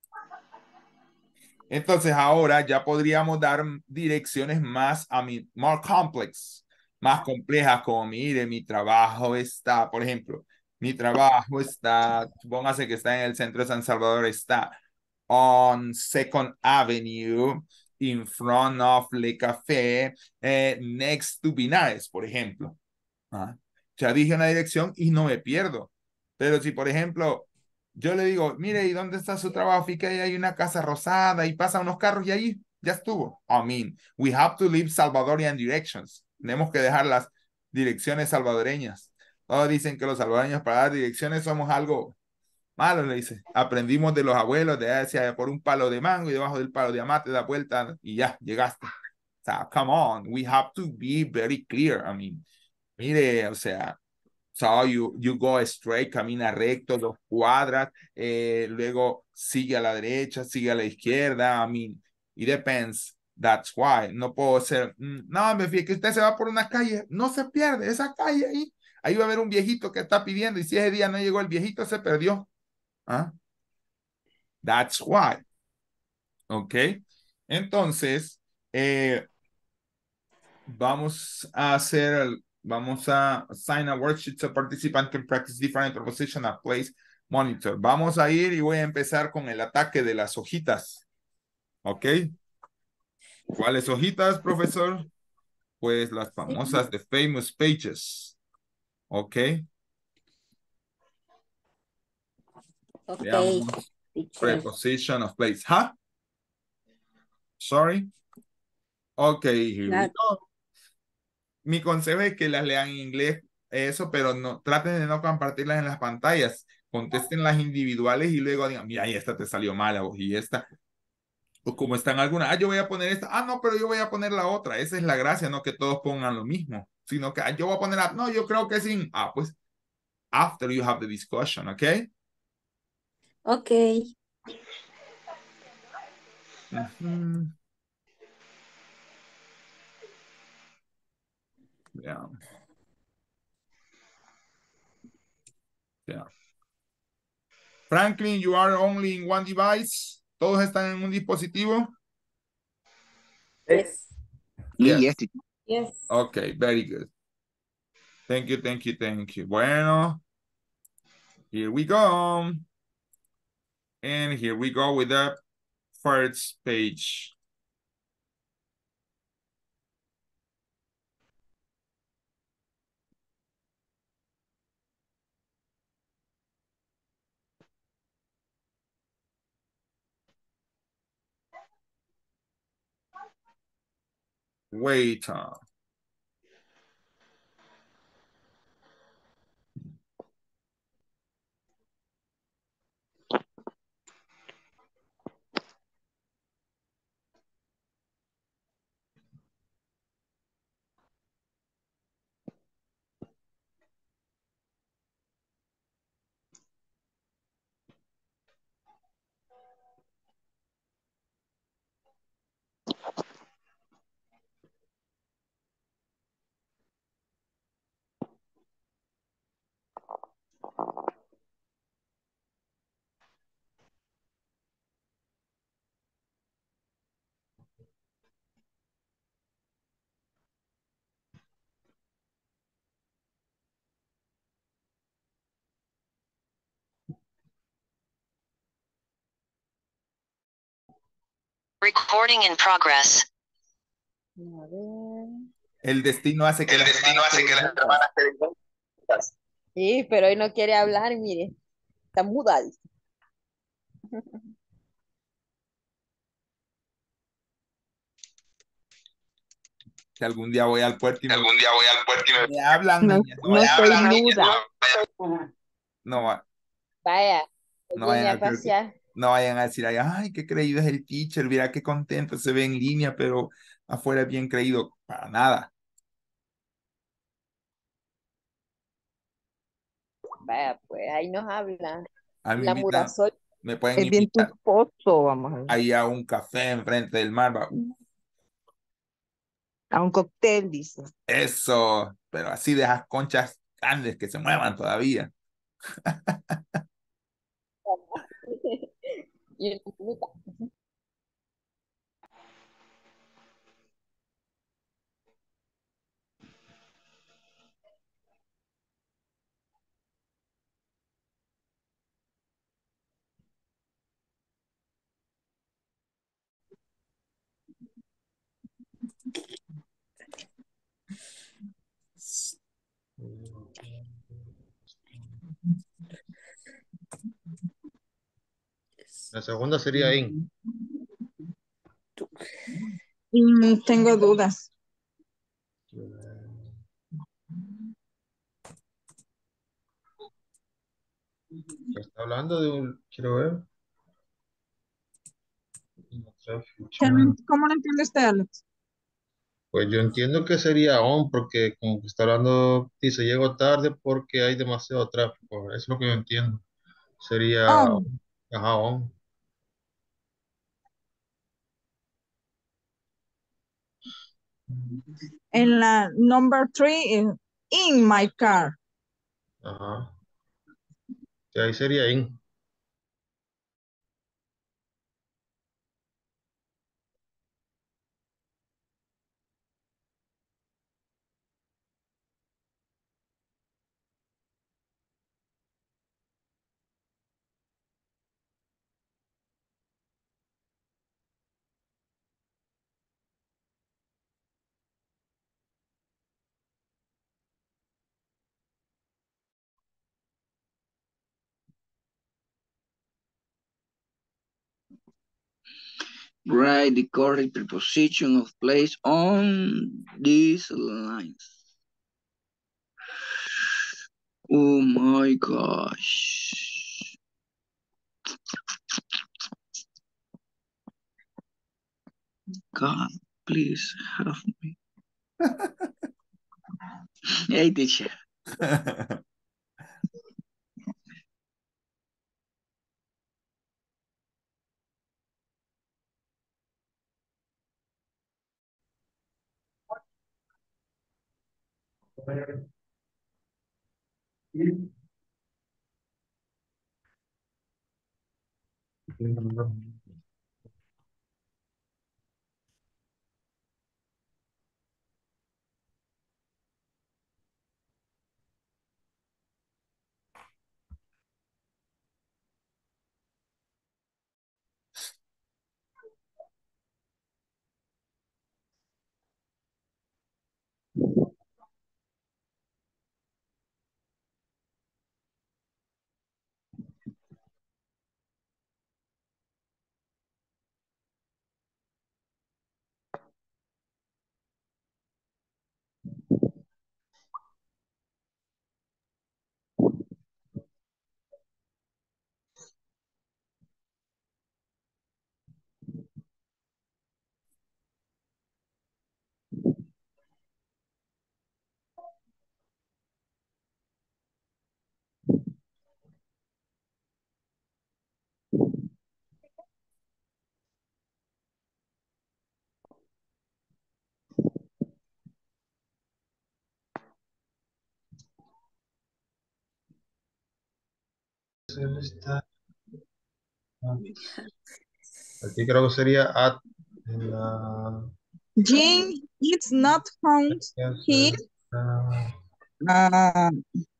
Entonces ahora ya podríamos dar direcciones más a mi more complex, más complejas, como mire, mi trabajo está, por ejemplo, mi trabajo está, póngase que está en el centro de San Salvador, está on Second Avenue, in front of Le Café, eh, next to Binares, por ejemplo. ¿Ah? Ya dije una dirección y no me pierdo. Pero si, por ejemplo, yo le digo, mire, ¿y dónde está su trabajo? Y que ahí hay una casa rosada y pasan unos carros y ahí ya estuvo. I mean, we have to leave Salvadorian directions. Tenemos que dejar las direcciones salvadoreñas. Todos dicen que los salvadoreños para dar direcciones somos algo malo, le dice. Aprendimos de los abuelos de hacia por un palo de mango y debajo del palo de amate da vuelta y ya, llegaste. O sea, come on, we have to be very clear. I mean, mire, o sea, so you, you go straight, camina recto, dos cuadras, eh, luego sigue a la derecha, sigue a la izquierda. I mean, it depends. That's why. No puedo ser, mm, no, me fíjate que usted se va por una calle, no se pierde, esa calle ahí. Ahí va a haber un viejito que está pidiendo y si ese día no llegó el viejito, se perdió. ¿Ah? That's why. Ok. Entonces, eh, vamos a hacer Vamos a assign a worksheet so participant can practice different proposition and place monitor. Vamos a ir y voy a empezar con el ataque de las hojitas. ¿Ok? ¿Cuáles hojitas, profesor? Pues las famosas the famous pages. ¿Ok? Ok, Veamos. teacher. Preposition of place. ¿Huh? Sorry. Ok, here we Nada. go. Mi consejo es que las lean en inglés, eso, pero no traten de no compartirlas en las pantallas. Contesten las individuales y luego digan, mira, y esta te salió mala, o y esta. O como están algunas, ah, yo voy a poner esta, ah, no, pero yo voy a poner la otra. Esa es la gracia, no que todos pongan lo mismo, sino que ah, yo voy a poner, la, no, yo creo que sí. Ah, pues, after you have the discussion, ¿ok? Ok. Uh-huh. Yeah. Yeah. Franklin, you are only in one device. ¿Todos están en un dispositivo? Yes. Yes. Yes. Okay, very good. Thank you, thank you, thank you. Bueno, here we go. And here we go with the first page. Wait. uh, Recording in progress. A ver. El destino hace que El las destino hermanas hace que queden las juntas. hermanas queden juntas. Sí, pero hoy no quiere hablar, mire. Está muda. dice. Que algún día voy al puerto y me, Algún día voy al puerto y me, me hablan, No, niñas. No no vayan, estoy hablan, niñas, muda. no, va- Vaya, no viene vayan a a creer que- pasear. no vayan a decir, ay, ay, qué creído es el teacher, mira qué contento se ve en línea, pero afuera es bien creído. Para nada. Vaya, pues ahí nos habla. A mí me La invitan, Murasol. me pueden Es bien invitar tuposo, vamos a ver. ahí a un café enfrente del mar. Va. A un cóctel, dice. Eso, pero así de esas conchas grandes que se muevan todavía. Y el cucuruca. La segunda sería in. Mm, tengo dudas. Está hablando de un, quiero ver. ¿Qué no- ¿Cómo lo entiende usted, Alex? Pues yo entiendo que sería on porque como que está hablando, dice llego tarde porque hay demasiado tráfico. Eso es lo que yo entiendo. Sería, Oh, ajá, on. en la number three, in, in my car. Ajá. Sí, ahí sería in. Write the correct preposition of place on these lines. Oh my gosh. God, please help me. Hey, teacher. Aquí creo que sería at. En la... Jim is not found here. Uh,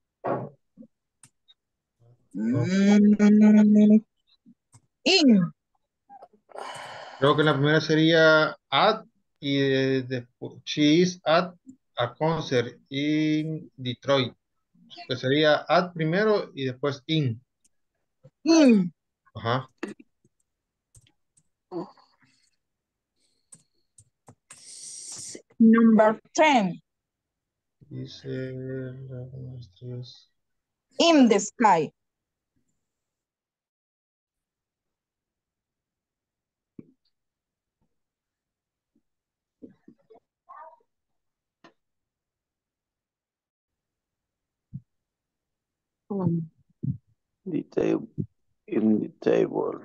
mm, in. Creo que la primera sería at y de- después she is at a concert in Detroit. Que sería at primero y después in. In. Ajá. Number ten. Dice las tres. In the sky. The table. In the table.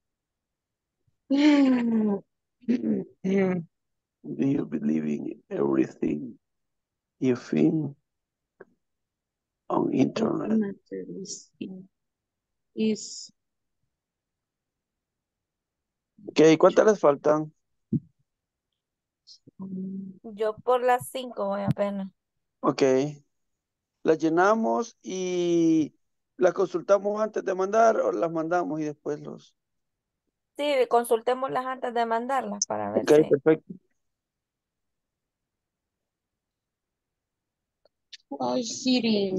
Do you believe in everything you find on internet? Is Ok, ¿cuántas les faltan? Yo por las cinco voy apenas. Ok, las llenamos y las consultamos antes de mandar o las mandamos y después los... Sí, consultémoslas antes de mandarlas para ver Ok, si. perfecto. I Siri.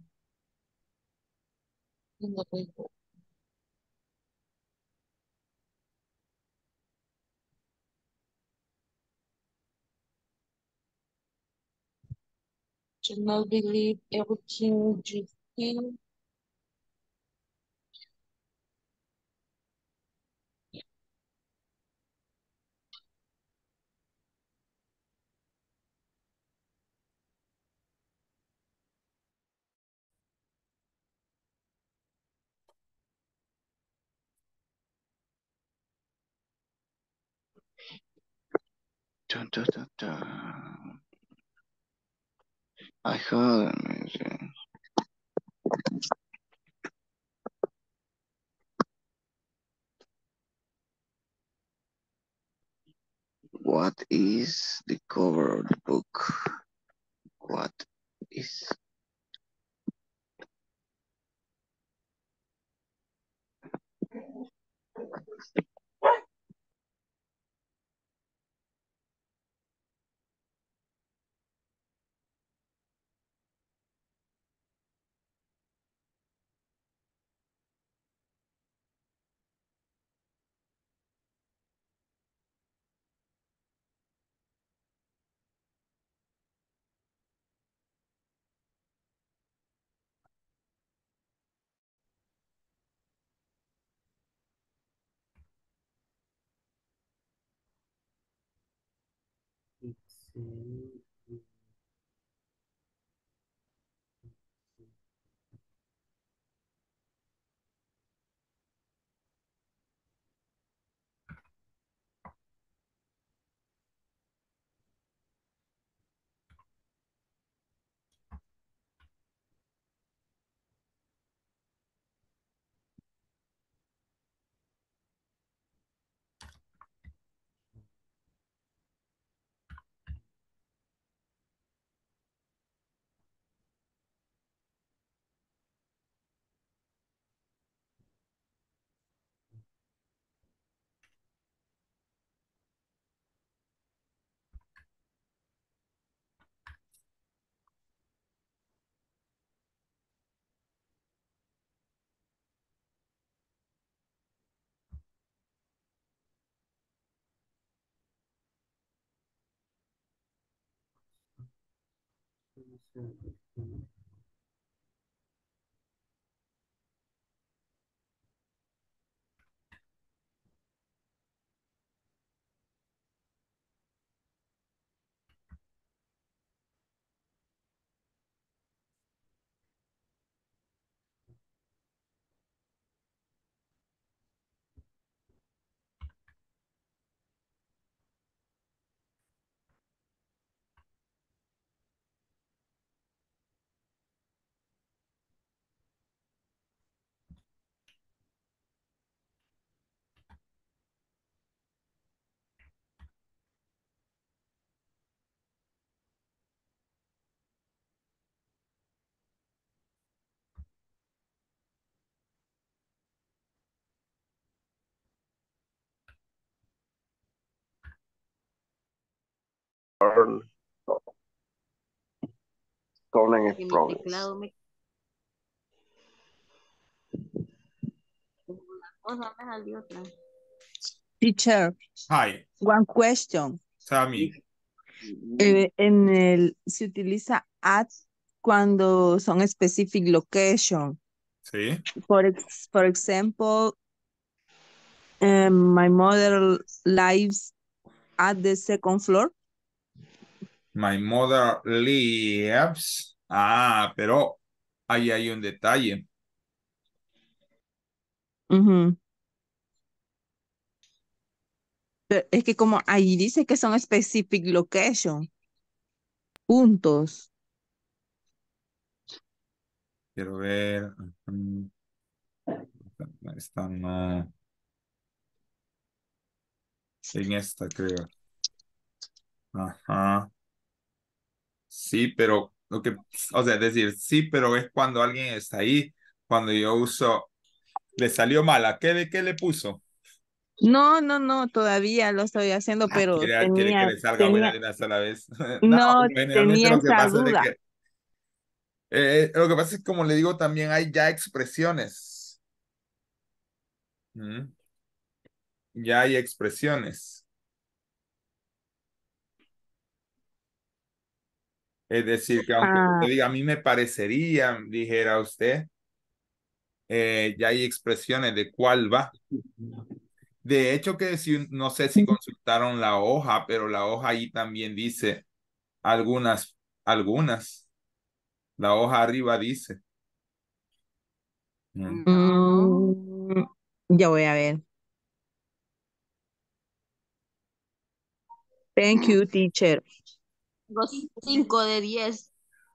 Do not believe everything you see. Dun, dun, dun, dun. I heard it. What is the cover of the book? What is... It's, uh, Turn, turning Y in mi progress. teclado me... Una cosa me salió otra. Teacher, Hi, one question. tell me. Eh, en el, se utiliza at cuando son specific location. Sí. For, ex, for example, um, my mother lives at the second floor. My mother lives. Ah, pero ahí hay un detalle. Ujú. Pero es que como ahí dice que son specific location. Puntos. Quiero ver. mm, Esta no. En esta creo. Ajá. Sí, pero lo que, o sea, es decir, sí, pero es cuando alguien está ahí. Cuando yo uso, le salió mala. ¿Qué, de qué le puso? No, no, no, todavía lo estoy haciendo, Ah, pero quiere, quiere que tenía, le salga buena tenía, de una sola vez. No, no, generalmente tenía lo que esa pasa es de duda. que, eh, lo que pasa es como le digo, también hay ya expresiones. ¿Mm? Ya hay expresiones. Es decir, que aunque Ah, usted diga, a mí me parecería, dijera usted, eh, ya hay expresiones de cuál va. De hecho, que si, no sé si consultaron la hoja, pero la hoja ahí también dice algunas, algunas. La hoja arriba dice. Mm. mm, ya voy a ver. Thank you, teacher. Tengo cinco de diez.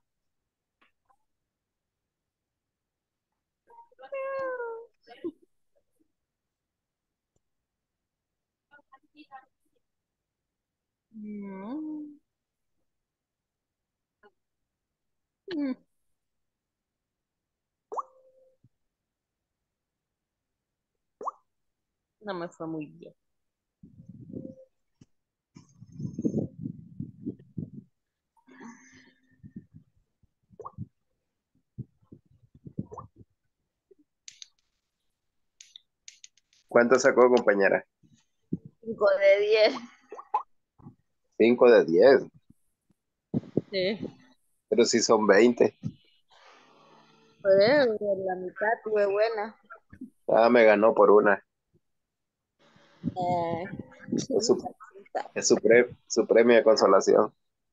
Mm. Mm. No me fue muy bien. ¿Cuánto sacó, compañera? cinco de diez. Cinco de diez. Sí. Pero si son veinte. Pero la mitad tuve buena. Ah, me ganó por una. Eh, Es su- Es su, pre- su premio de consolación.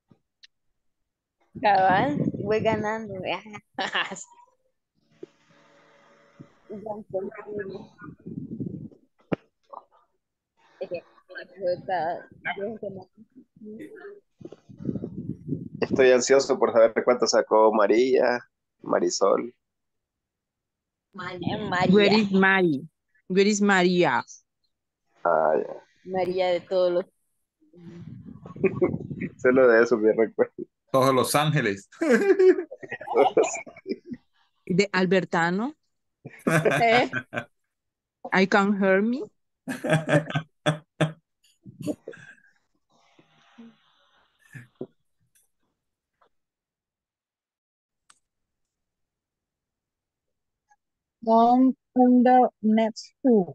Cabal, voy ganando. Estoy ansioso por saber cuánto sacó María, Marisol. Where María. is Mari? Where is Maria? Ah, ya. María de todos los. Solo de eso me recuerdo. Todos los ángeles. De Albertano. I can hear me. One under next to.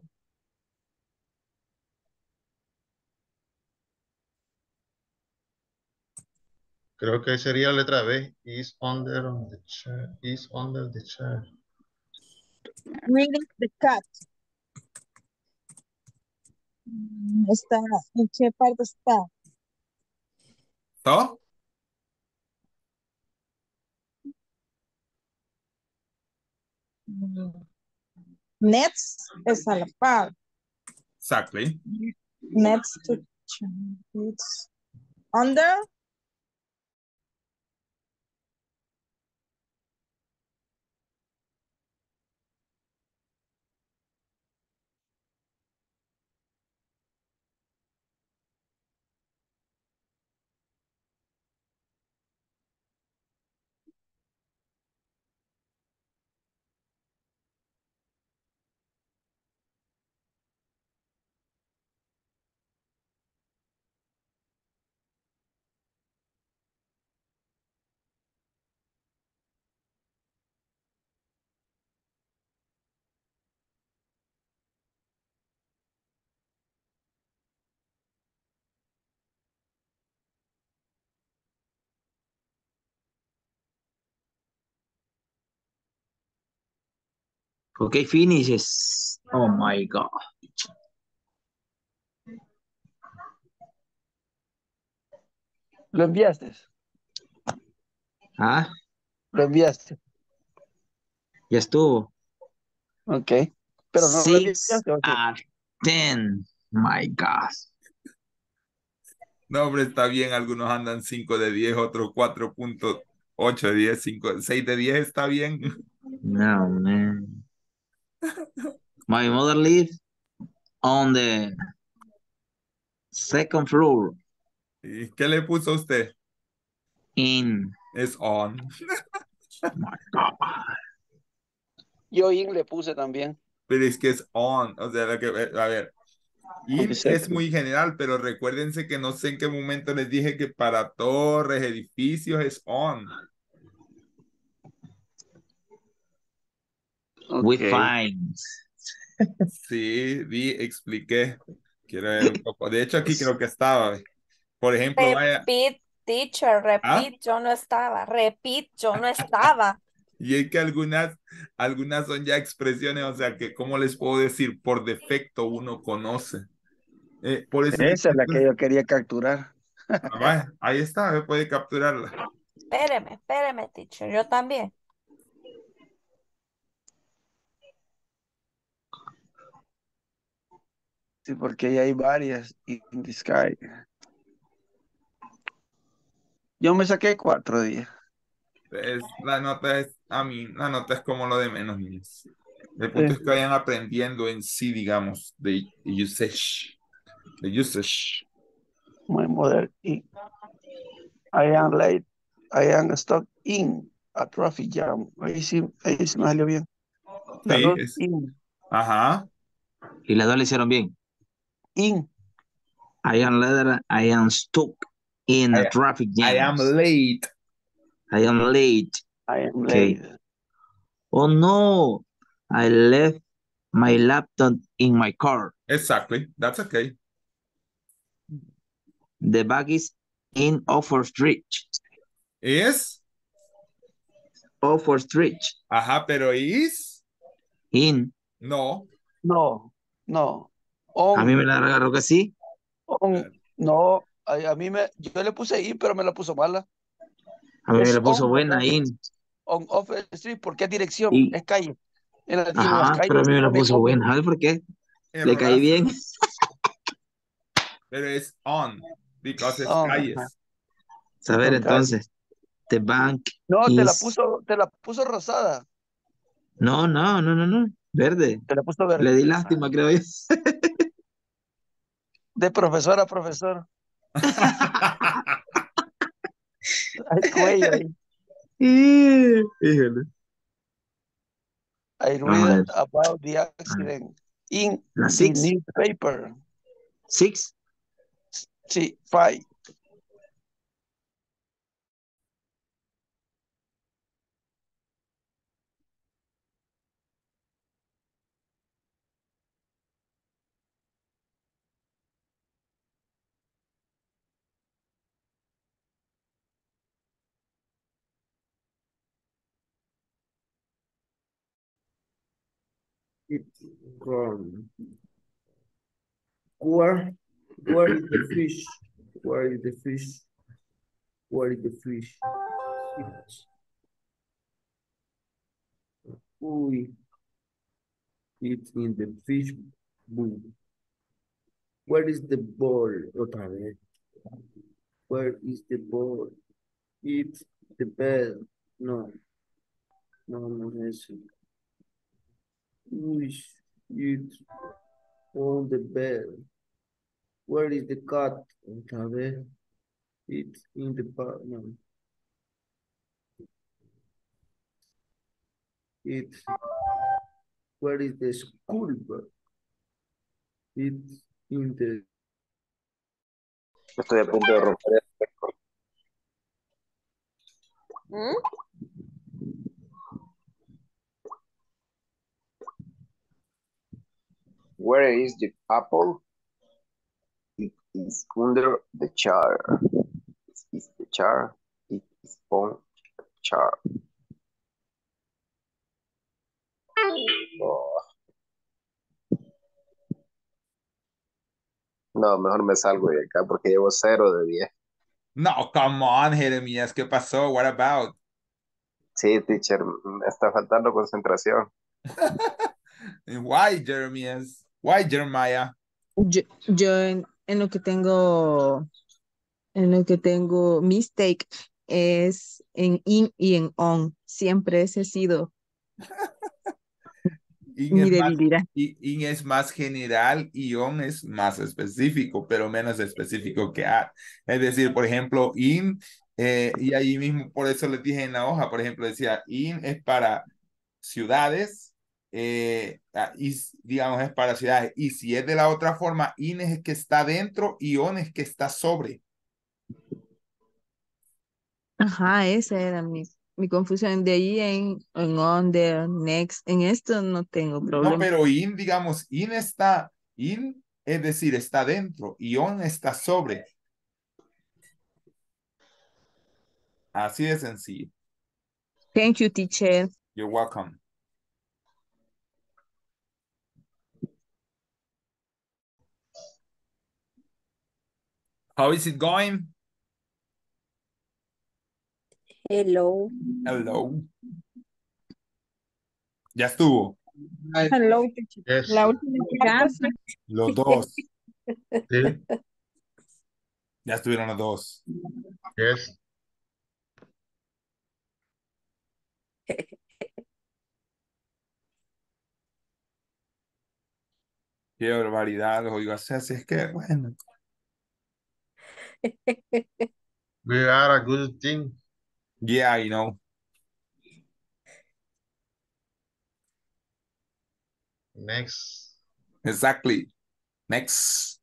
Creo que sería la letra B. Is under the chair. Is under the chair. Reading the cat. Mm, Está, ¿en qué parte está? ¿No? Mm, Next es a la par. Exactly. Next to it's under. Okay, finishes. Oh my God. ¿Lo enviaste? Ah, Lo enviaste. ya estuvo. Ok. Pero no lo Six enviaste. Ok. at ten. My God. No, hombre, está bien. Algunos andan cinco de diez, otros cuatro punto ocho de diez, cinco, seis de diez está bien. No, man. My mother lives on the second floor ¿Y qué le puso usted? in. Es on. My God. Yo in le puse también. Pero es que es on. O sea, lo que, a ver. In Aunque sea es muy general, pero recuérdense que no sé en qué momento les dije que para torres, edificios es on. With Ok. fines. Sí, vi, expliqué. Quiero ver un poco. De hecho, aquí creo que estaba. Por ejemplo, vaya. Repeat, teacher, ¿Ah? repeat, yo no estaba. Repeat, yo no estaba. Y es que algunas, algunas son ya expresiones, o sea, que, ¿cómo les puedo decir? Por defecto uno conoce. Eh, por eso Esa es la que yo quería capturar. Ah, vaya, ahí está, me puede capturarla. Espéreme, espéreme, teacher, yo también. Sí, porque ya hay varias in the sky. Yo me saqué cuatro días. Es, la nota es, a mí, la nota es como lo de menos, niños. El punto Sí. es que vayan aprendiendo en sí, digamos, de usage. De usage. Muy moderno. I am late. I am stuck in a traffic jam. Ahí sí, ahí sí me salió bien. La Sí, dos, es. in. Ajá. Y las dos le hicieron bien. In. I am later, I am stuck in a I, traffic jam. I am late. I am late. I am Okay. late. Oh no, I left my laptop in my car. Exactly. That's okay. The bag is in Oxford Street. Is. Oxford Street. Ajá, pero is. In. No. No, no. A mí On. me la agarró que sí. On. No, a, a mí me, yo le puse in, pero me la puso mala. A mí me Es la puso on, buena, ¿verdad? in. On off street, porque es dirección, Y, es calle. En, la- y en las ajá, pero a calles mí se me la pone puso on. buena. ¿Sabes por qué? Es Le caí raza. bien. Pero es on, because es On, ajá, calles. Saber on calle. entonces, the bank No, te la is... puso, te la puso rosada. No, no, no, no, no. Verde. Te la puso Le verde. di lástima, creo yo. De profesor a profesor. Hay cuello ahí. Híjole. I Vamos a read ver. about the accident in La the six. newspaper. Six. Sí, five. It's wrong. Where, where is the fish? Where is the fish? Where is the fish? It's, uy, it's in the fish bowl. Where is the ball? Otra vez. Where is the ball? It's the bed. No, no, no es eso. Uy, it's on the bed. Where is the cat? Otra vez. It's in the park. No. It's where is the school bag? It's in the Estoy a punto de romper el récord. ¿Mm? Where is the apple? It is under the chair. It is the chair. It is on the chair. Oh. No, mejor me salgo de acá porque llevo cero de diez. No, come on, Jeremías, ¿qué pasó? What about? Sí, teacher, me está faltando concentración. Why, Jeremías? Why, Jeremiah? Yo, yo en, en lo que tengo, en lo que tengo mistake es en in y en on. Siempre ese ha sido In mi es, más, debilidad. i- in es más general y on es más específico, pero menos específico que at. Es decir, por ejemplo, in, eh, y ahí mismo, por eso les dije en la hoja, por ejemplo, decía, in es para ciudades, eh, ah, y digamos es para ciudades, y si es de la otra forma, in es que está dentro y on es que está sobre. Ajá, esa era mi, mi confusión. De ahí en, en on, there, next. En esto no tengo No, problema. pero in, digamos, in está, in es decir, está dentro y on está sobre. Así de sencillo. Thank you, teacher. You're welcome. How is it going? Hello. Hello. Ya estuvo. Hello, teacher. Yes. La última clase. Los dos. Sí. Ya estuvieron los dos. Yes. Qué barbaridad, oigo, así es que, bueno. We are a good team. Yeah, I know. Next. Exactly. Next.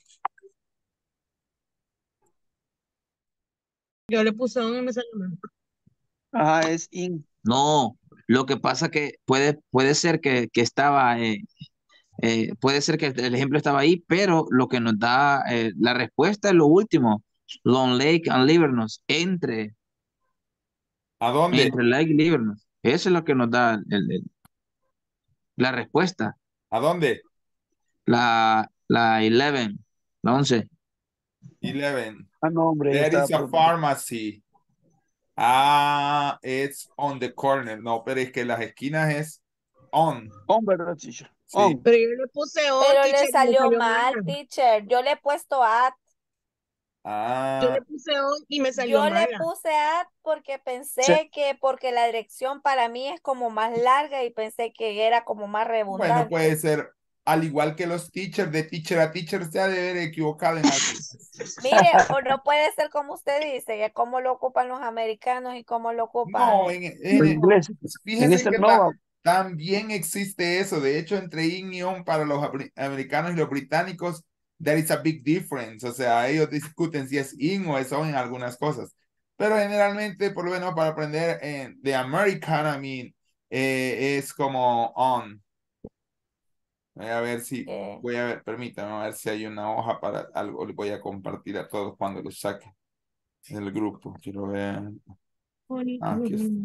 Yo le puse un M S N. Ajá, es in. No, lo que pasa que puede, puede ser que, que estaba, eh, eh, puede ser que el ejemplo estaba ahí, pero lo que nos da eh, la respuesta es lo último. Long Lake and Livernos, entre, ¿A dónde? entre Lake y Livernos. Eso es lo que nos da el- el- la respuesta. ¿A dónde? La, la once, la once. eleven. Ah, no, hombre, yo There estaba is a preocupado. pharmacy. Ah, it's on the corner. No, pero es que las esquinas es on. On, ¿verdad, teacher? Sí. On. Pero yo le puse on, Pero le teacher, y me salió salió mal, mala. teacher. Yo le he puesto at. Yo Ah, le puse on y me salió Yo le mala. puse at porque Se- pensé que porque la dirección para mí es como más larga y pensé que era como más bueno, redundante. puede ser, al igual que los teachers, de teacher a teacher se ha de ver equivocado en algo. Mire, o no puede ser como usted dice, que cómo lo ocupan los americanos y cómo lo ocupan. No, en, en- Los ingleses. En fíjese este que no ta- va. también existe eso. De hecho, entre in y on para los abri- americanos y los británicos, there is a big difference. O sea, ellos discuten si es in o es on en algunas cosas. Pero generalmente, por lo menos para aprender en the American, I mean, eh, es como on. Voy a ver si, Eh, voy a ver, permítame, a ver si hay una hoja para algo. Le voy a compartir a todos cuando lo saque del grupo. Quiero ver. Ah, aquí está.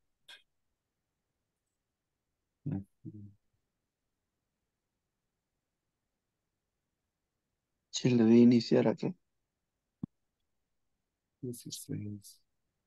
Si le di iniciar aquí. dieciséis.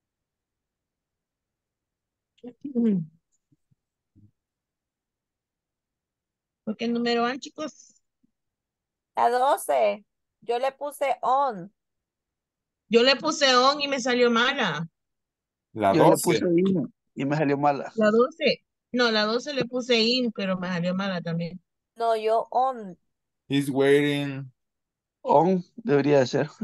¿Por qué número van, chicos? a doce. Yo le puse on. Yo le puse on y me salió mala. La Yo le doce. puse in y me salió mala. La doce. No, la doce le puse in, pero me salió mala también. No, yo on. He's waiting. On debería de ser.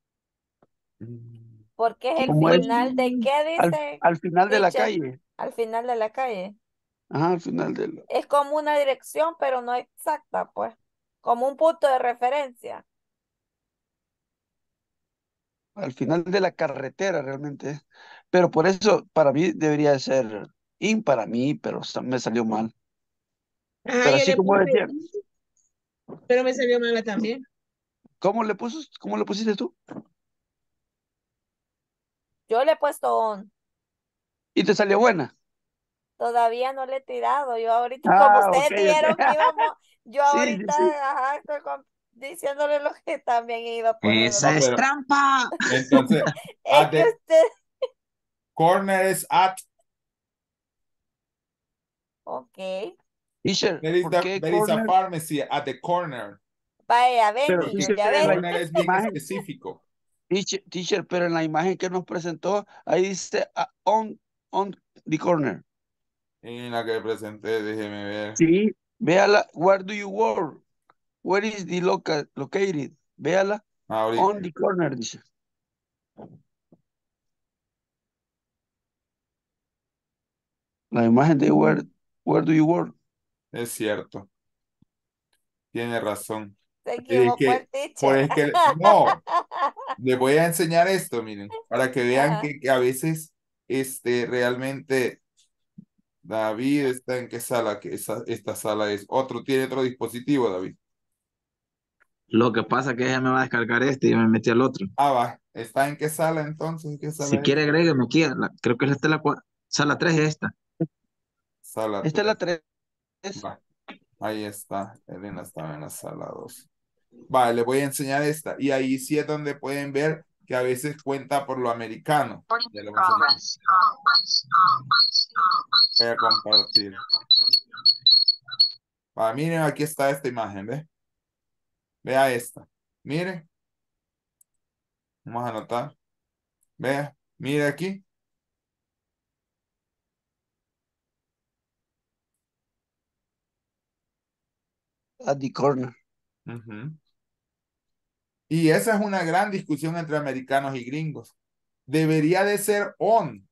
Porque es el Como es final de qué al, dice, al final de la teacher? calle. Al final de la calle. Ajá, al final de la- Es como una dirección, pero no exacta, pues. Como un punto de referencia. al final de la carretera realmente. Pero por eso, para mí debería de ser in para mí, pero sa- me salió mal. Ajá, Pero yo así le como puse decía, in, pero me salió mala también. ¿cómo le puso, cómo le pusiste tú? Yo le he puesto on. Y te salió buena. Todavía no le he tirado. Yo ahorita, como Ah, ok, ustedes ok. dijeron que íbamos, yo Sí, sí, ahorita, sí. ajá, estoy con- diciéndole lo que también iba a poner. Esa No, es pero trampa. entonces, Es at que the usted, corner is at. ok. Teacher, There is, ¿por the, qué there is a corner? pharmacy at the corner. Vaya, ven, Pero Porque teacher, teacher, ya en la ven. corner es bien imagen, específico. teacher, teacher, pero en la imagen que nos presentó, ahí dice ah, on, on the corner. En la que presenté, déjeme ver. Sí, véala, where do you work? Where is the loca located? Véala, Ahorita. on the corner, dice. La imagen de where, where do you work? Es cierto. Tiene razón. Se Es equivocó que, el pues teacher. es que, no, les voy a enseñar esto, miren, para que vean Ajá. que, que a veces, este, realmente, David está en qué sala, que esa, esta sala es otro, tiene otro dispositivo, David. Lo que pasa es que ella me va a descargar este y yo me metí al otro. Ah, va, ¿está en qué sala entonces? ¿Qué sala Si es? quiere, agrégueme aquí. a la- creo que esta es la cua- sala tres es esta. Sala Esta es la tres. tres. Va, ahí está, Elena estaba en la sala dos. Vale, les voy a enseñar esta. Y ahí sí es donde pueden ver que a veces cuenta por lo americano. Ya les voy a enseñar. Voy a compartir. Va, miren, aquí está esta imagen, ¿ve? Vea esta. Mire. Vamos a anotar. Vea, mire aquí. At the corner. Ujú. Y esa es una gran discusión entre americanos y gringos. Debería de ser on.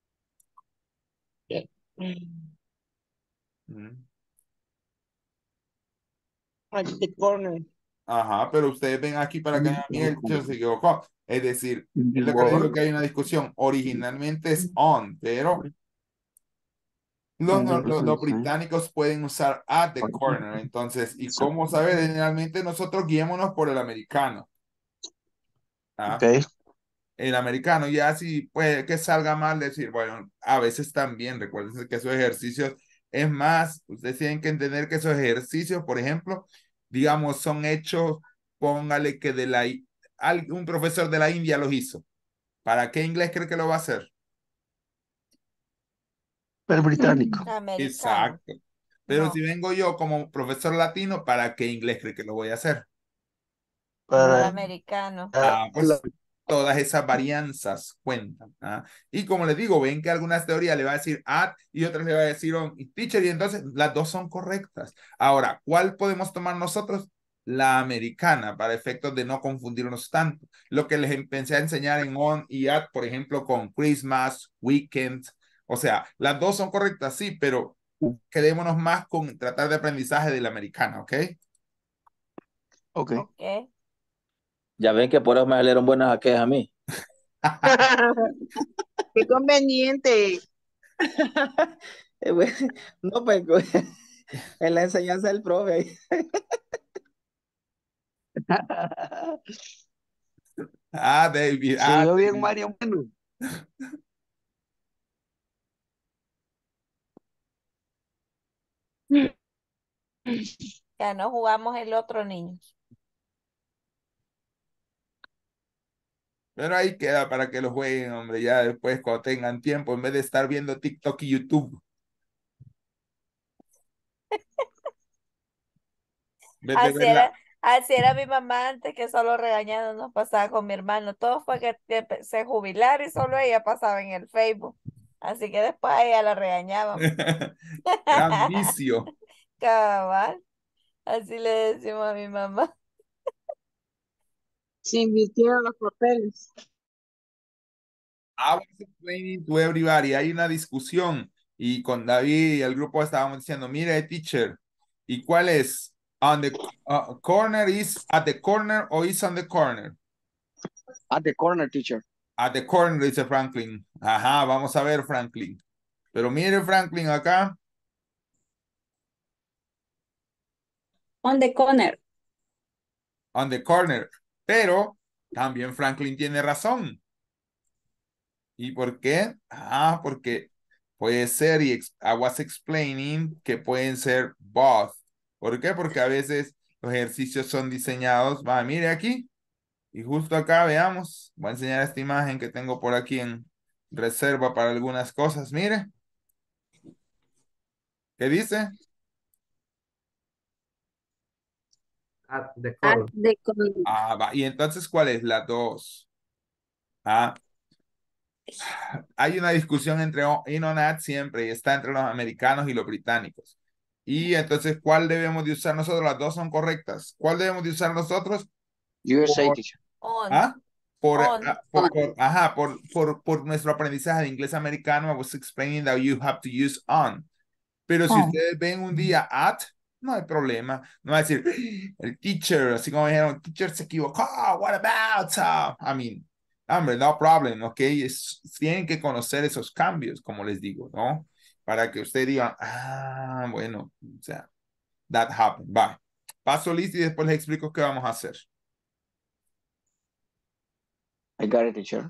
Mm. At the corner. Ajá, pero ustedes ven aquí para que vean bien, el dicho se equivocó. Es decir, es lo que les digo que hay una discusión. Originalmente es on, pero los, no- los, los británicos pueden usar at the corner. Entonces, ¿y cómo saber? Generalmente nosotros guiémonos por el americano. ¿Ah? Ok. El americano, ya si puede que salga mal decir, bueno, a veces también, recuerden que esos ejercicios, es más, ustedes tienen que entender que esos ejercicios, por ejemplo, digamos, son hechos, póngale que de la, al- un profesor de la India los hizo. ¿Para qué inglés cree que lo va a hacer? El británico. Americano. Exacto. Pero No. si vengo yo como profesor latino, ¿para qué inglés cree que lo voy a hacer? Para Para americano. Ah, pues todas esas varianzas cuentan. ¿ah? Y como les digo, ven que algunas teorías le va a decir at y otras le va a decir on y teacher, y entonces las dos son correctas. Ahora, ¿cuál podemos tomar nosotros? La americana, para efectos de no confundirnos tanto. Lo que les empecé a enseñar en on y at, por ejemplo, con Christmas, weekend. O sea, las dos son correctas, sí, pero quedémonos más con tratar de aprendizaje de la americana, ¿ok? Ok. Ok. Ya ven que por eso me salieron buenas aquellas a mí. Qué conveniente. Eh, bueno, no, pues en la enseñanza del profe. Ah, David. Se Ah, oyó bien, David. Mario. Bueno. Ya no jugamos el otro, niños. Pero ahí queda para que lo jueguen, hombre, ya después cuando tengan tiempo, en vez de estar viendo TikTok y YouTube. En vez de Así verla. era, así era mi mamá antes, que solo regañando nos pasaba con mi hermano. Todo fue que, que se jubilara y solo ella pasaba en el Facebook. Así que después a ella la regañábamos. Gran vicio. Cabal. Así le decimos a mi mamá. Se invirtieron los papeles. I was explaining to everybody. Hay una discusión y con David y el grupo estábamos diciendo, mire, teacher, ¿y cuál es? On the uh, corner is at the corner or is on the corner? At the corner, teacher. At the corner, dice Franklin. Ajá, vamos a ver, Franklin. Pero mire, Franklin, acá. On the corner. On the corner. Pero también Franklin tiene razón. ¿Y por qué? Ah, porque puede ser, y I was explaining que pueden ser both. ¿Por qué? Porque a veces los ejercicios son diseñados. Va, mire aquí. Y justo acá, veamos. Voy a enseñar esta imagen que tengo por aquí en reserva para algunas cosas. Mire. ¿Qué dice? At the At corner. the corner. Ah, va. Y entonces, ¿cuál es la dos? Ah, hay una discusión entre in on at siempre y está entre los americanos y los británicos. Y entonces, ¿cuál debemos de usar nosotros? Las dos son correctas. ¿Cuál debemos de usar nosotros? U S A, Por, teacher. On. ¿ah? Por, On. ah, por, por- ajá, por, por, por nuestro aprendizaje de inglés americano, I was explaining that you have to use on. Pero si On. ustedes ven un día at, no hay problema. No va a decir, el teacher, así como dijeron, el teacher se equivocó, what about? uh?" I mean, hombre, no problem, ok. Es- tienen que conocer esos cambios, como les digo, ¿no? Para que usted diga, ah, bueno, o sea, that happened. Bye. Paso listo y después les explico qué vamos a hacer. I got it, teacher.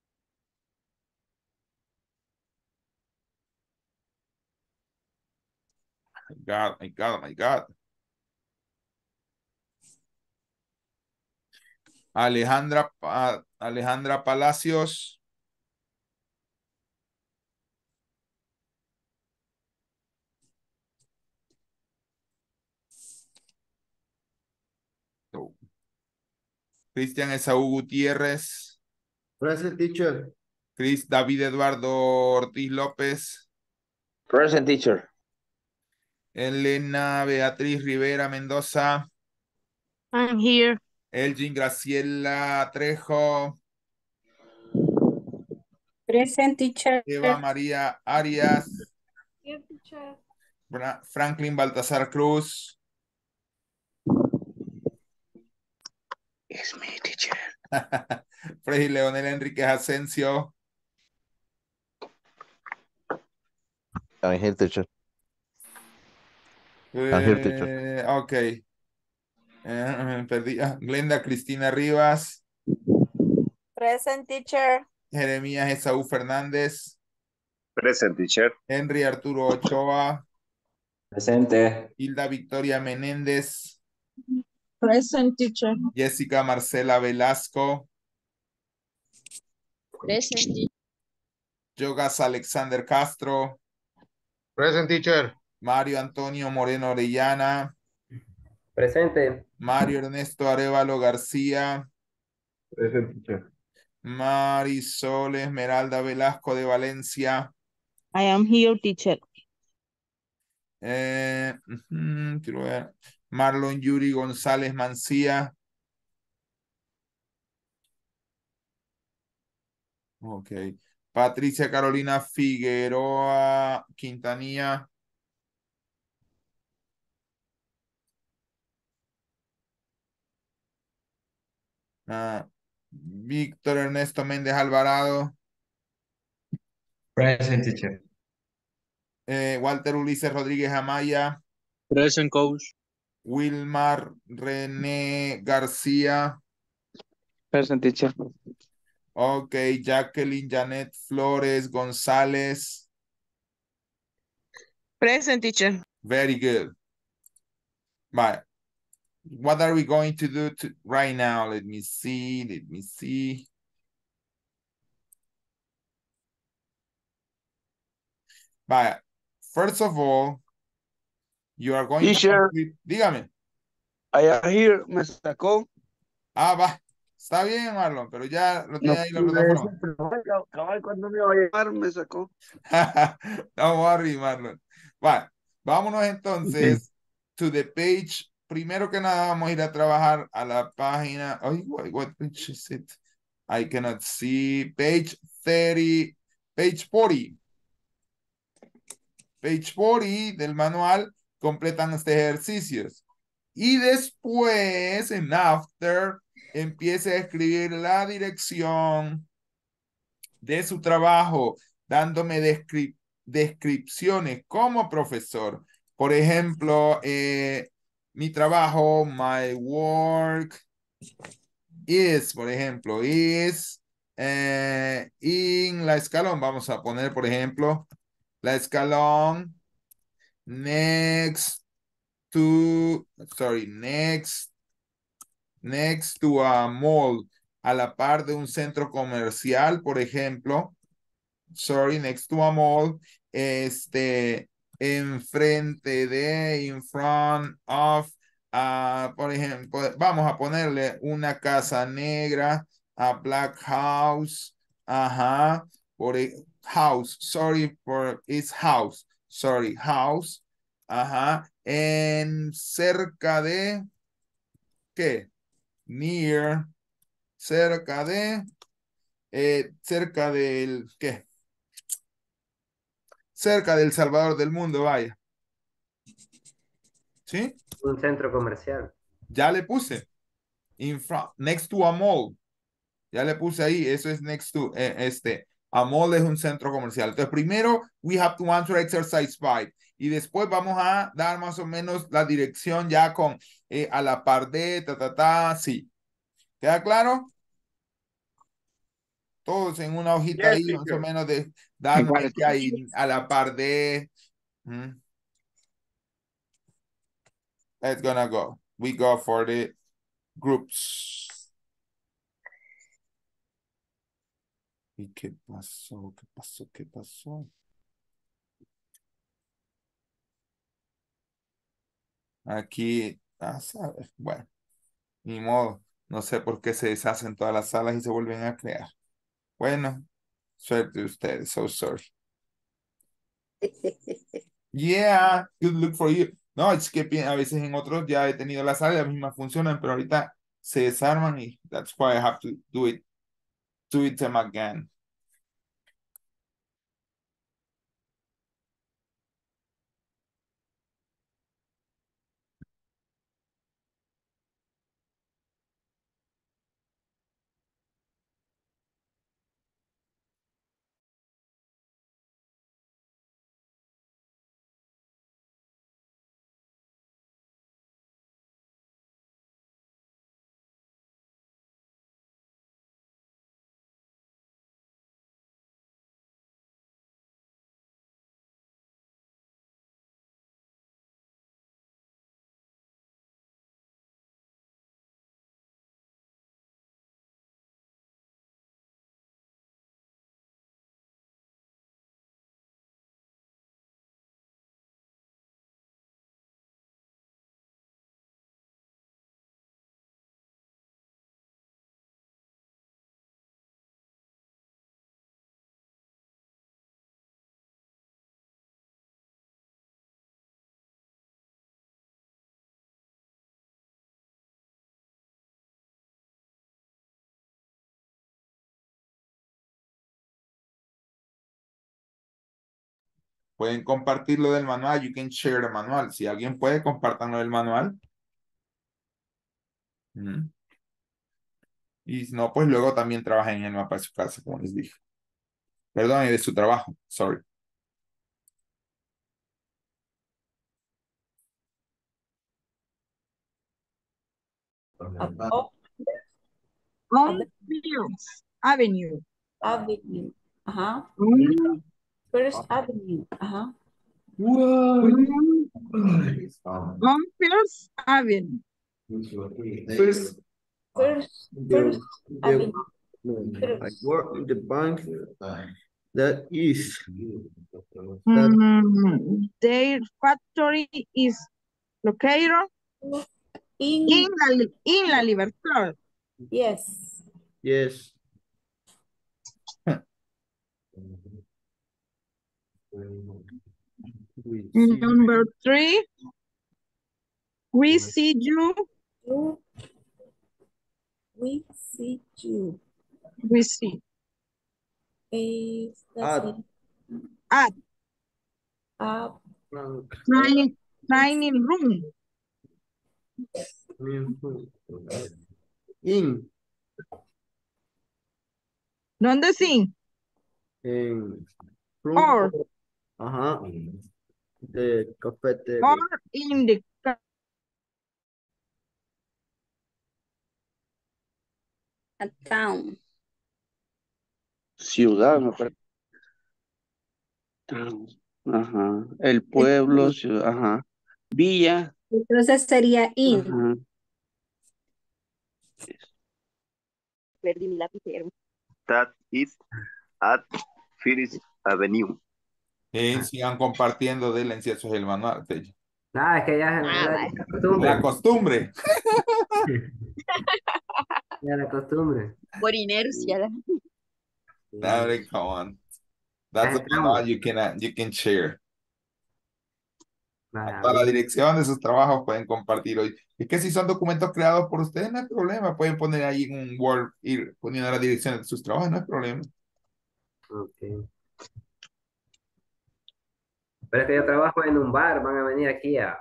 My God, my God, my God. Alejandra, Pa- Alejandra Palacios. No. Cristian Esaú Gutiérrez. Present, teacher. Chris David Eduardo Ortiz López. Present, teacher. Elena Beatriz Rivera Mendoza. I'm here. Elgin Graciela Trejo. Present, teacher. Eva María Arias. Here, teacher. Bra- Franklin Baltasar Cruz. It's me, teacher. Freddy Leonel Enríquez Asensio. I'm here, teacher. I'm here, teacher. Eh, ok. Eh, perdí. Ah, Glenda Cristina Rivas. Present, teacher. Jeremías Esaú Fernández. Present, teacher. Henry Arturo Ochoa. Presente. Hilda Victoria Menéndez. Present, teacher. Jessica Marcela Velasco. Present. Yogas Alexander Castro. Present, teacher. Mario Antonio Moreno Orellana. Presente. Mario Ernesto Arevalo García. Present, teacher. Marisol Esmeralda Velasco de Valencia. I am here, teacher. Eh, ujú, quiero ver. Marlon Yuri González Mancía. Ok. Patricia Carolina Figueroa Quintanilla. Ah, Víctor Ernesto Méndez Alvarado. Present, teacher. Eh, Walter Ulises Rodríguez Amaya. Present, coach. Wilmar René García. Present, teacher. Ok, Jacqueline Janet Flores González. Present, teacher. Very good. Bye. What are we going to do to, right now? Let me see. Let me see. Bye. First of all, you are going Teacher. to complete. Dígame. I am here, me sacó. Ah, va. Está bien, Marlon, pero ya lo No tiene ahí la pude plataforma. decir, pero oiga, cabal, cuando me iba a llamar, me sacó. Don't worry, Marlon. Va. Vámonos entonces to the page. Primero que nada, vamos a ir a trabajar a la página. Ay, what, what page is it? I cannot see. Page thirty. Page forty. Page forty del manual completan este ejercicios. Y después, en after, empiece a escribir la dirección de su trabajo, dándome descrip descripciones como profesor. Por ejemplo, eh, mi trabajo, my work is, por ejemplo, is eh, in la escalón. Vamos a poner, por ejemplo, la escalón next to, sorry, next, next to a mall, a la par de un centro comercial, por ejemplo. Sorry, next to a mall, este, enfrente de, in front of, uh, por ejemplo, vamos a ponerle una casa negra, a black house, ajá, por house, sorry, for it's house, sorry, house, ajá, en cerca de, ¿qué? Near, cerca de, eh, cerca del, ¿qué? Cerca del Salvador del mundo, vaya. ¿Sí? Un centro comercial. Ya le puse. In front, next to a mall. Ya le puse ahí, eso es next to, eh, este, a mall es un centro comercial. Entonces, primero, we have to answer exercise five. Y después vamos a dar más o menos la dirección ya con eh, a la par de, ta, ta, ta, sí. ¿Queda claro? Todos en una hojita Yes, ahí, más o teacher. menos de dándome Got it. que hay a la par de. ¿Mm? Let's gonna go. We go for the groups. ¿Y qué pasó? ¿Qué pasó? ¿Qué pasó? Aquí, a saber, bueno, ni modo. No sé por qué se deshacen todas las salas y se vuelven a crear. Bueno, suerte de ustedes. So sorry. Yeah, good look for you. No, es que pi- a veces en otros ya he tenido las salas, las mismas funcionan, pero ahorita se desarman y that's why I have to do it, do it them again. pueden compartirlo del manual. You can share the manual. Si alguien puede, compártanlo del manual. Mm. Y si no, pues luego también trabajen en el mapa de su casa, como les dije. Perdón, y de su trabajo. Sorry. Oh, On Fields Avenue. Avenue. Ajá. Mm, First Avenue. Ajá. mm, On Fields Avenue. First, First, the, first the, Avenue. no, I work in the bank that is that Mm, their factory is located in In, La, Li- in La Libertad. yes. yes. We see Number three, we see you. You, we see you. We see Is at that's at up. bank. dining, dining room. In ¿Dónde sí? en front Or, of, ajá, the cafeteria. or in the ca- A town. Ciudad, me parece. Town. Ajá. El pueblo, ciudad, ajá. Villa, Entonces sería in. ajá. Perdí mi lapicero. That is at First Avenue. Eh, sigan compartiendo de la incienso el manual. De Ah, es que ya es Ah, la, vale. la costumbre. la costumbre. Ya la costumbre. Por inercia. Now they come on. That's Ya the estamos. manual you can, uh, you can share. Vaya, Hasta la bien. dirección de sus trabajos pueden compartir hoy. Es que si son documentos creados por ustedes, no hay problema. Pueden poner ahí en un Word, ir poniendo la dirección de sus trabajos, no hay problema. Ok. Pero es que yo trabajo en un bar, van a venir aquí a...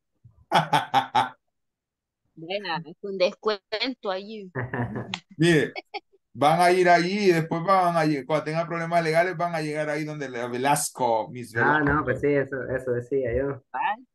Buena, es un descuento allí. Mire, van a ir allí y después van a llegar, cuando tengan problemas legales, van a llegar ahí donde la Velasco, Miss Ah, Velasco. no, pues sí, eso, eso decía yo. ¿Vale?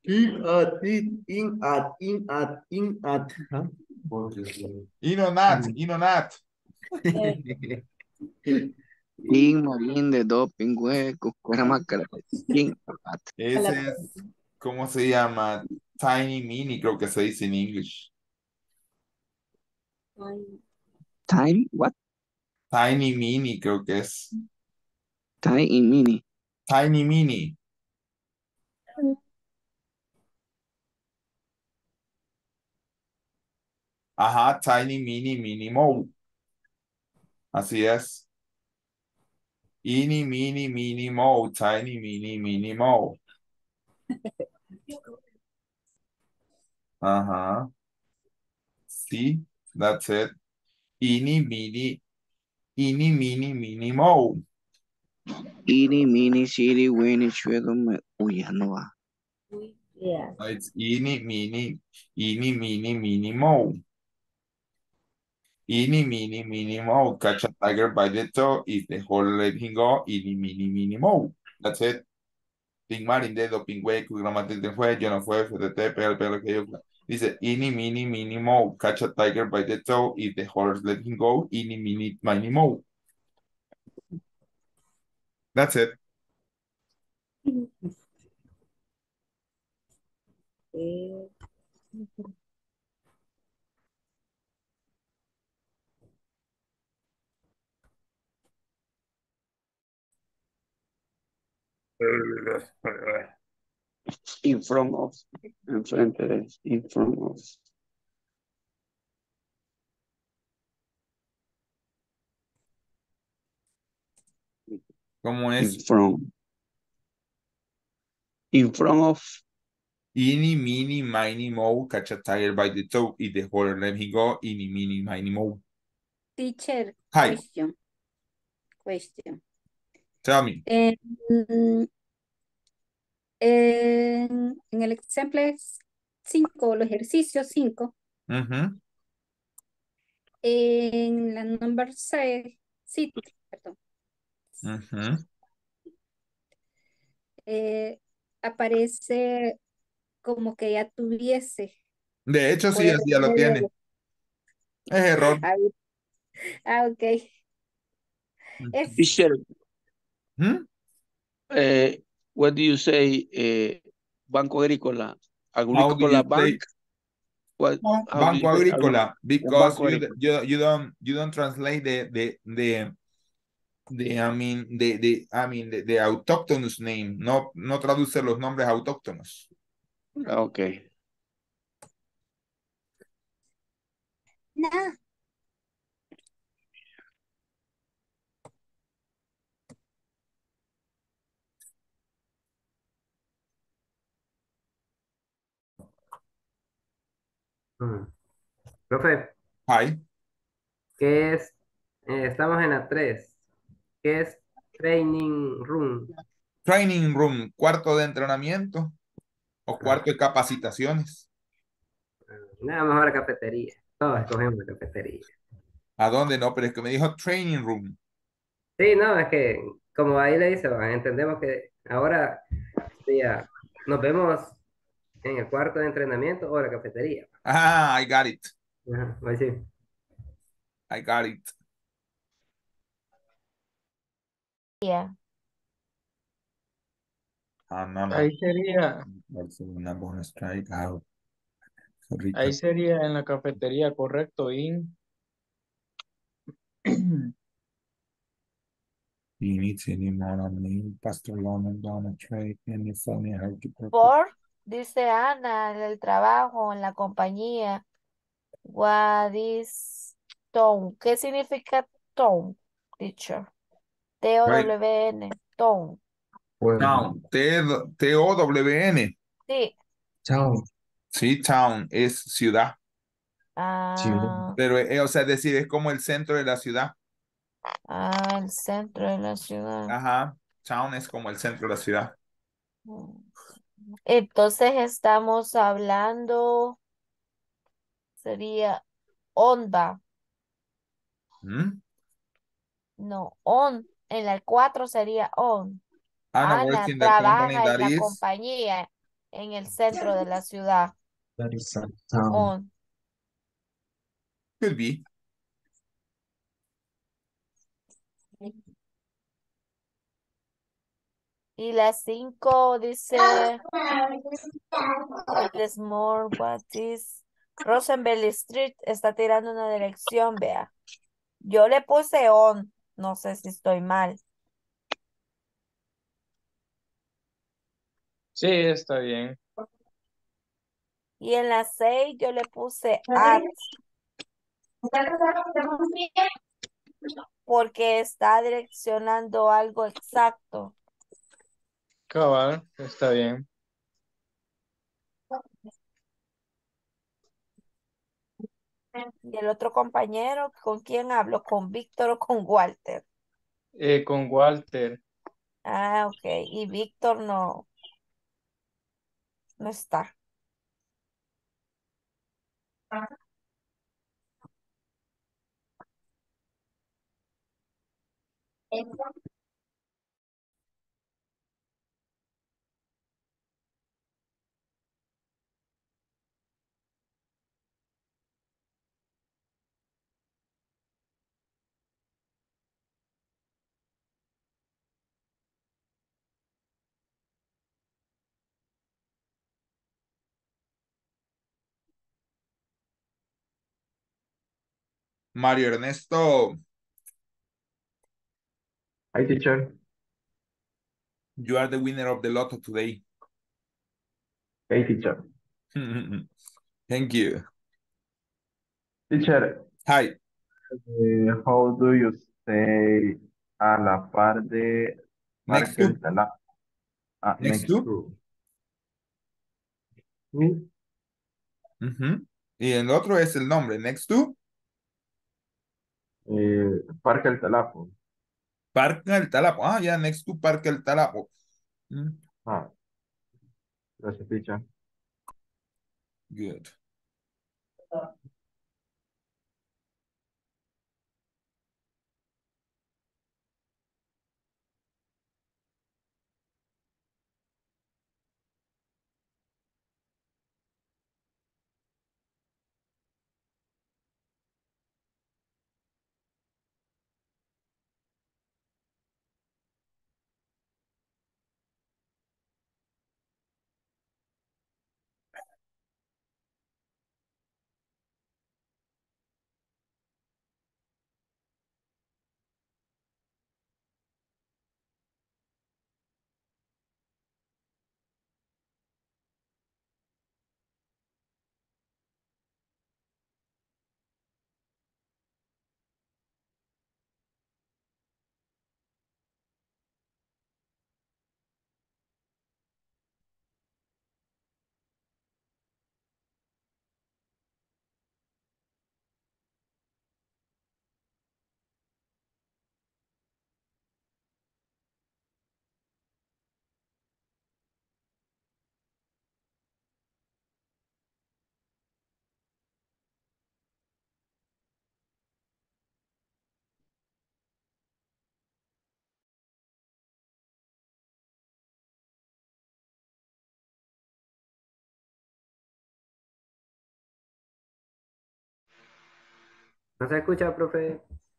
In at, in, in at, in at, in at. Huh? In or not, in or not. In, Marín, de doping, hueco, cueramacra. In, at. Ese es, ¿cómo se llama? Tiny mini, creo que se dice en English. Time, what? Tiny mini, creo que es. Time in mini. Tiny mini. Ajá, tiny mini mini mo. Así es. Ini mini mini mo, tiny mini mini mo. Ajá. Sí, that's it. Ini mini, ini mini mini mo. Ini, mini, city, winnie, chuedo, me... Uy, ya no va. Yeah. No, it's ini mini, ini mini mini mo. Ini mini mini mo. Catch a tiger by the toe. If the whole let him go. Ini mini mini mo. That's it. Ping Marin, dedo, pingüe, cuigramatil fue, yo no fue, F T T, pelo, pelo, que yo. Dice, ini, mini, mini, mo, catch a tiger by the toe, if the horse let him go, ini, mini, mini, mo. That's it. Eh, In front of. Enfrente de. In front of. ¿Cómo In es? front. In front of. Ini, mini, mini, mo, catch a tiger by the toe, if the horse let him go, ini, mini, mini, mo. Teacher, Hi, question, question. tell me. En, en, en el ejemplo cinco, el ejercicio cinco, Mhm. en la number seis, sí, perdón, Mhm. eh, aparece como que ya tuviese. De hecho, sí, Puede así ya lo responder tiene. Es error. Ah, ah, ok. Es Teacher, ¿Mm? eh, what do you say, eh, Banco Agrícola? How do you Agrícola say? Bank? What, No, how do you Banco say? Agrícola, Un because Banco you, Agrícola. you, you don't you don't translate the the the the I mean the the I mean the, the autóctonos name, no no traduce los nombres autóctonos. Ok. no. Mm. Profe, Hi. ¿qué es? Eh, estamos en la tres. ¿Qué es training room? Training room, cuarto de entrenamiento o cuarto de capacitaciones. Nada, mejor la cafetería. Todos escogemos la cafetería. ¿A dónde? No, pero es que me dijo training room. Sí, no, es que como ahí le dice, va, entendemos que ahora ya, nos vemos en el cuarto de entrenamiento o la cafetería. Ah, I got it. Ajá, ahí sí. I got it. yeah. Ah, no, no. Ahí sería, Barcelona bonus strike out. Rica. ahí sería en la cafetería, correcto, in. You need any more on me, Pastor Lona, Donna, Trey, any funny, how to prepare. Por, dice Ana, en el trabajo, en la compañía. What is tone? ¿Qué significa tone, teacher? T O Right. W N, tone. Town, T O W N. Sí. Town. Sí, town es ciudad. Ah, Pero, eh, o sea, es decir, es como el centro de la ciudad. ah, el centro de la ciudad. Ajá, town es como el centro de la ciudad. Entonces estamos hablando, sería onda. ¿Mm? No, on. En la cuatro sería on. Ana Ana works in the company trabaja en that la is. compañía. en el centro de la ciudad. That is a town. On. Could be. Y la cinco dice, what is more, what is, Rosenberg Street está tirando una dirección, vea. Yo le puse on, no sé si estoy mal. Sí, está bien. Y en la seis yo le puse at, porque está direccionando algo exacto. Cabal, está bien. Y el otro compañero, ¿con quién hablo? ¿Con Víctor o con Walter? Eh, con Walter. Ah, ok. Y Víctor no, no está. Mario Ernesto, Hi, teacher. you are the winner of the lotto today. Hey, teacher. Thank you. Teacher, Hi. eh, how do you say a la par de Next Parque to. Tala? Ah, Next next to. to. Mm, Ujú. Y el otro es el nombre. Next to. eh, Parque El Talapo. Parque El Talapo. Ah, ya, next to Parque El Talapo. Mm, Ah, gracias, teacher. Good. ¿No se escucha, profe?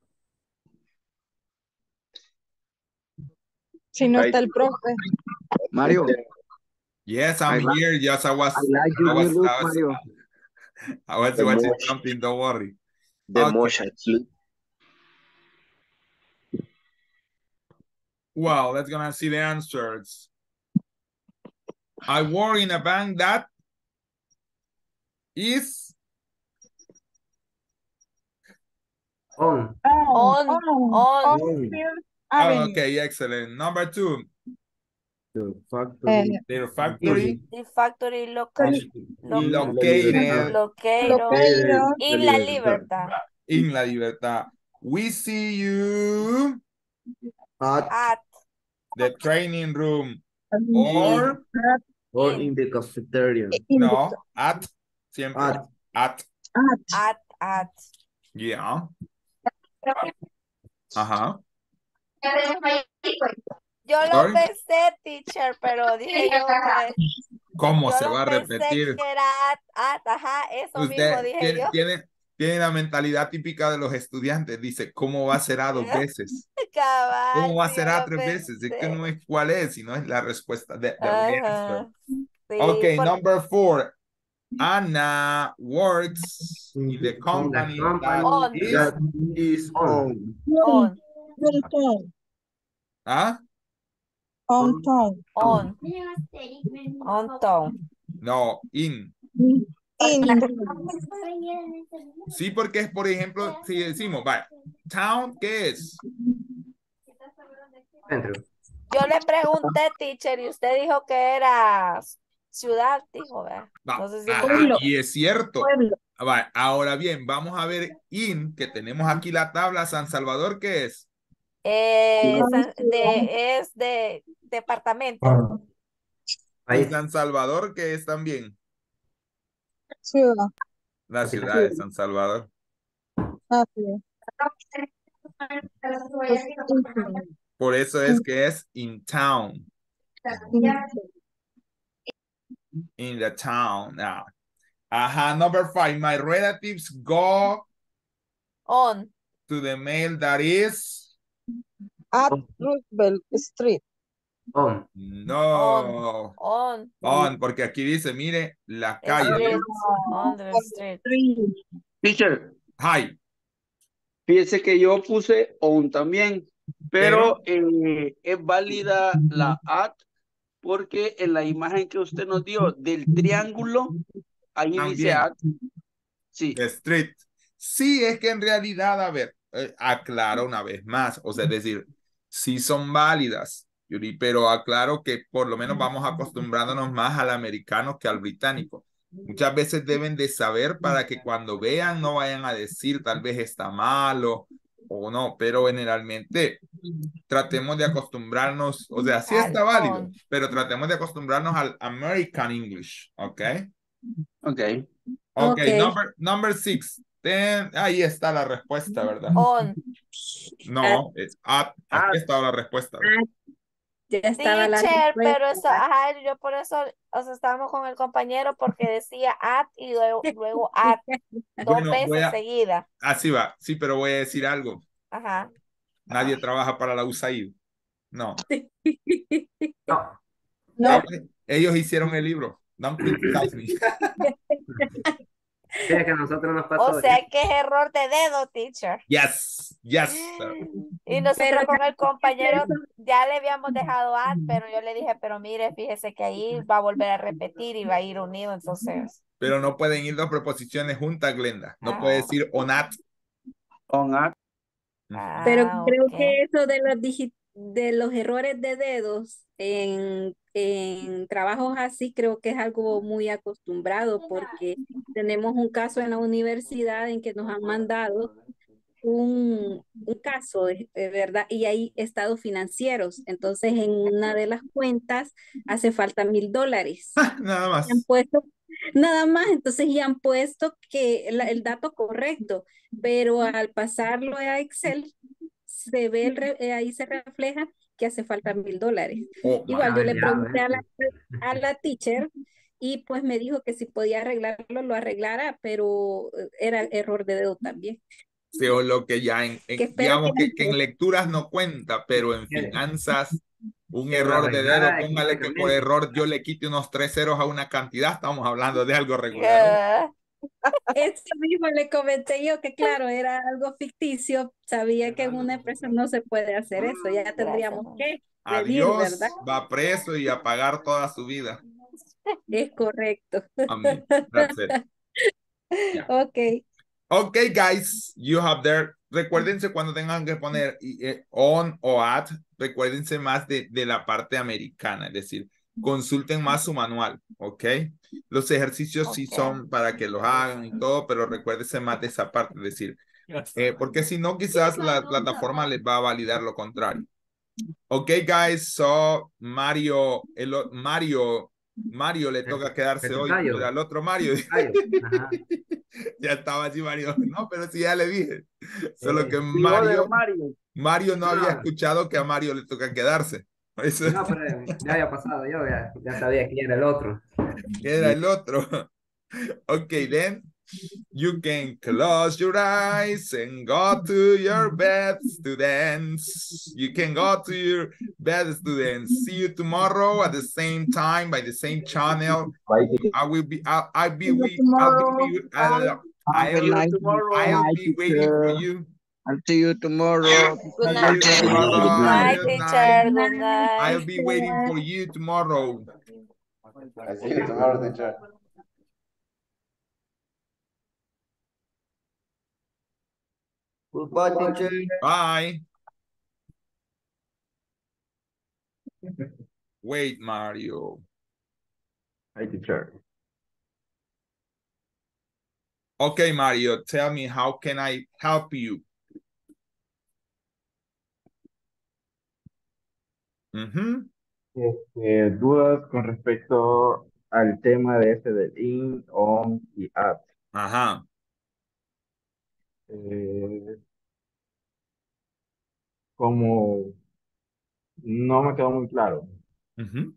Si no Hi, está el profe. Mario, Yes, I, I'm li- here. Yes, I was. I like I your new was. look, I was. Mario. I was the watching motion, something. Don't worry. the Okay. motion sleep. Well, let's gonna see the answers. I work in a bank that is. On. On, On, on, on. on On Fifth Oh, Avenue. okay, excellent. Number two, the Eh, factory their factory The factory loca factory lo- in La located Libertad. located located La in La Libertad. Libertad. in La Libertad. We see you At At, the training room in or or in, in the cafeteria. in the no at siempre At at at. at, at. yeah. Ajá. Yo lo Sorry. pensé, teacher, pero dije yo que ¿Cómo Yo se lo va a pensé repetir? que era at, at, ajá, eso mismo Usted dije tiene, yo. tiene, tiene la mentalidad típica de los estudiantes. Dice, ¿cómo va a ser A dos veces? Cabal, ¿Cómo va a sí, ser yo A lo tres veces? Es que pensé. no es cuál es, sino es la respuesta de the answer. Ajá. Sí, Okay, por- number four. Anna works in the On the company that company is That is on. on, On time. ¿ah? On time. on, on town. No, in. In. Sí, porque es, por ejemplo, si decimos, vaya, town, ¿qué es? Centro. Yo le pregunté, teacher, y usted dijo que era ciudad, dijo, ¿verdad? Va, No sé si ajá, me- y es cierto. Pueblo. Va, ahora bien, vamos a ver in, que tenemos aquí la tabla San Salvador, ¿qué es? Eh, San- de, es de departamento. Y País. San Salvador, ¿qué es también? Ciudad. La ciudad de San Salvador. Ah, sí. Por eso es que es in town. In the town. Now. Ajá, number five. My relatives go On, to the mail that is. At Roosevelt Street. On. No. on, On, porque aquí dice, mire, la calle. street, on the street. Teacher, Hi. fíjese que yo puse on también, pero, eh, es válida la at porque en la imagen que usted nos dio del triángulo, ahí dice También. at. Sí. The street. Sí, es que en realidad, a ver, eh, aclaro una vez más, o sea, es decir, sí son válidas, Yuri, pero aclaro que por lo menos vamos acostumbrándonos más al americano que al británico. Muchas veces deben de saber para que cuando vean no vayan a decir tal vez está malo o no, pero generalmente tratemos de acostumbrarnos, o sea, sí está Al válido, on. pero tratemos de acostumbrarnos al American English, ¿ok? Ok. Ok, Ok. number, number six. Then, ahí está la respuesta, ¿verdad? On. No, es at. Aquí está la respuesta. ¿verdad? Ya estaba la Teacher, pero eso, respuesta. ajá, yo por eso, o sea, estábamos con el compañero porque decía at y luego, luego at, dos Bueno, voy veces a, seguidas. así va. Sí, pero voy a decir algo. Ajá. Nadie trabaja para la U S A I D. No. No. No. Ellos, ellos hicieron el libro. Don't criticize me. Sí, es que a nosotros nos pasó. O sea que es error de dedo, teacher. Yes, yes. sir. Y nosotros Pero con el compañero eso- ya le habíamos dejado at, pero yo le dije, pero mire, fíjese que ahí va a volver a repetir y va a ir unido, entonces. Pero no pueden ir dos preposiciones juntas, Glenda. No puede Ah. decir on at. On at. Pero Ah, creo ok. que eso de los digi- de los errores de dedos en, en trabajos así creo que es algo muy acostumbrado porque tenemos un caso en la universidad en que nos han mandado un, un caso, de, de verdad, y hay estados financieros. Entonces, en una de las cuentas hace falta mil dólares. Nada más. Y han puesto, nada más, entonces ya han puesto que la- el dato correcto, pero al pasarlo a Excel, se ve, el re- eh, ahí se refleja que hace falta mil dólares. Oh, my. Igual yo le Ya, pregunté a la, ¿ves? a la teacher y pues me dijo que si podía arreglarlo, lo arreglara, pero eh, era error de dedo también. Sí, o lo que ya en, en- Que espero digamos que que, que en lecturas no cuenta, pero en Que- finanzas, un que lo error de dedo, arreglara póngale que por económicamente. error yo le quite unos tres ceros a una cantidad, estamos hablando de algo regular. Ah, Eso mismo le comenté yo, que claro, era algo ficticio, sabía que en una empresa no se puede hacer eso, ya gracias. tendríamos que Adiós, pedir, ¿verdad? va preso y a pagar toda su vida. Es correcto. Amén. That's it. Yeah. Ok. Ok, guys, you have there. Recuérdense cuando tengan que poner eh, on o at, recuérdense más de, de la parte americana, es decir, consulten más su manual, ¿ok? Los ejercicios sí Ok. son para que los hagan y todo, pero recuérdense más de esa parte, es decir, eh, porque si no, quizás la plataforma les va a validar lo contrario. Ok, guys, so Mario, el, o- Mario, Mario le toca quedarse el hoy, tocayo. pero al otro Mario. Tocayo, ajá. Ya estaba así Mario. No, pero sí ya le dije. Solo Eh, que Sí, brother, Mario, Mario. Mario no había No. escuchado que a Mario le toca quedarse. Eso- No, pero ya había pasado yo, ya, ya sabía quién era el otro. Era el otro. Okay, then you can close your eyes and go to your bed, students. You can go to your bed, students. See you tomorrow at the same time by the same channel. I will be. I'll, I'll be. We. I'll be. I'll, Have a I'll, nice I'll night, be waiting for teacher. you. I'll see you tomorrow. Good See night. you Good tomorrow. night, Good teacher. night. Good night. I'll be waiting for you tomorrow. I see you tomorrow, teacher. Goodbye, teacher. Bye. Wait, Mario. Hi, teacher. Okay, Mario, tell me, how can I help you? Mhm. Este, dudas con respecto al tema de ese del in, on y at. Ajá. Eh, como no me quedó muy claro. Mhm.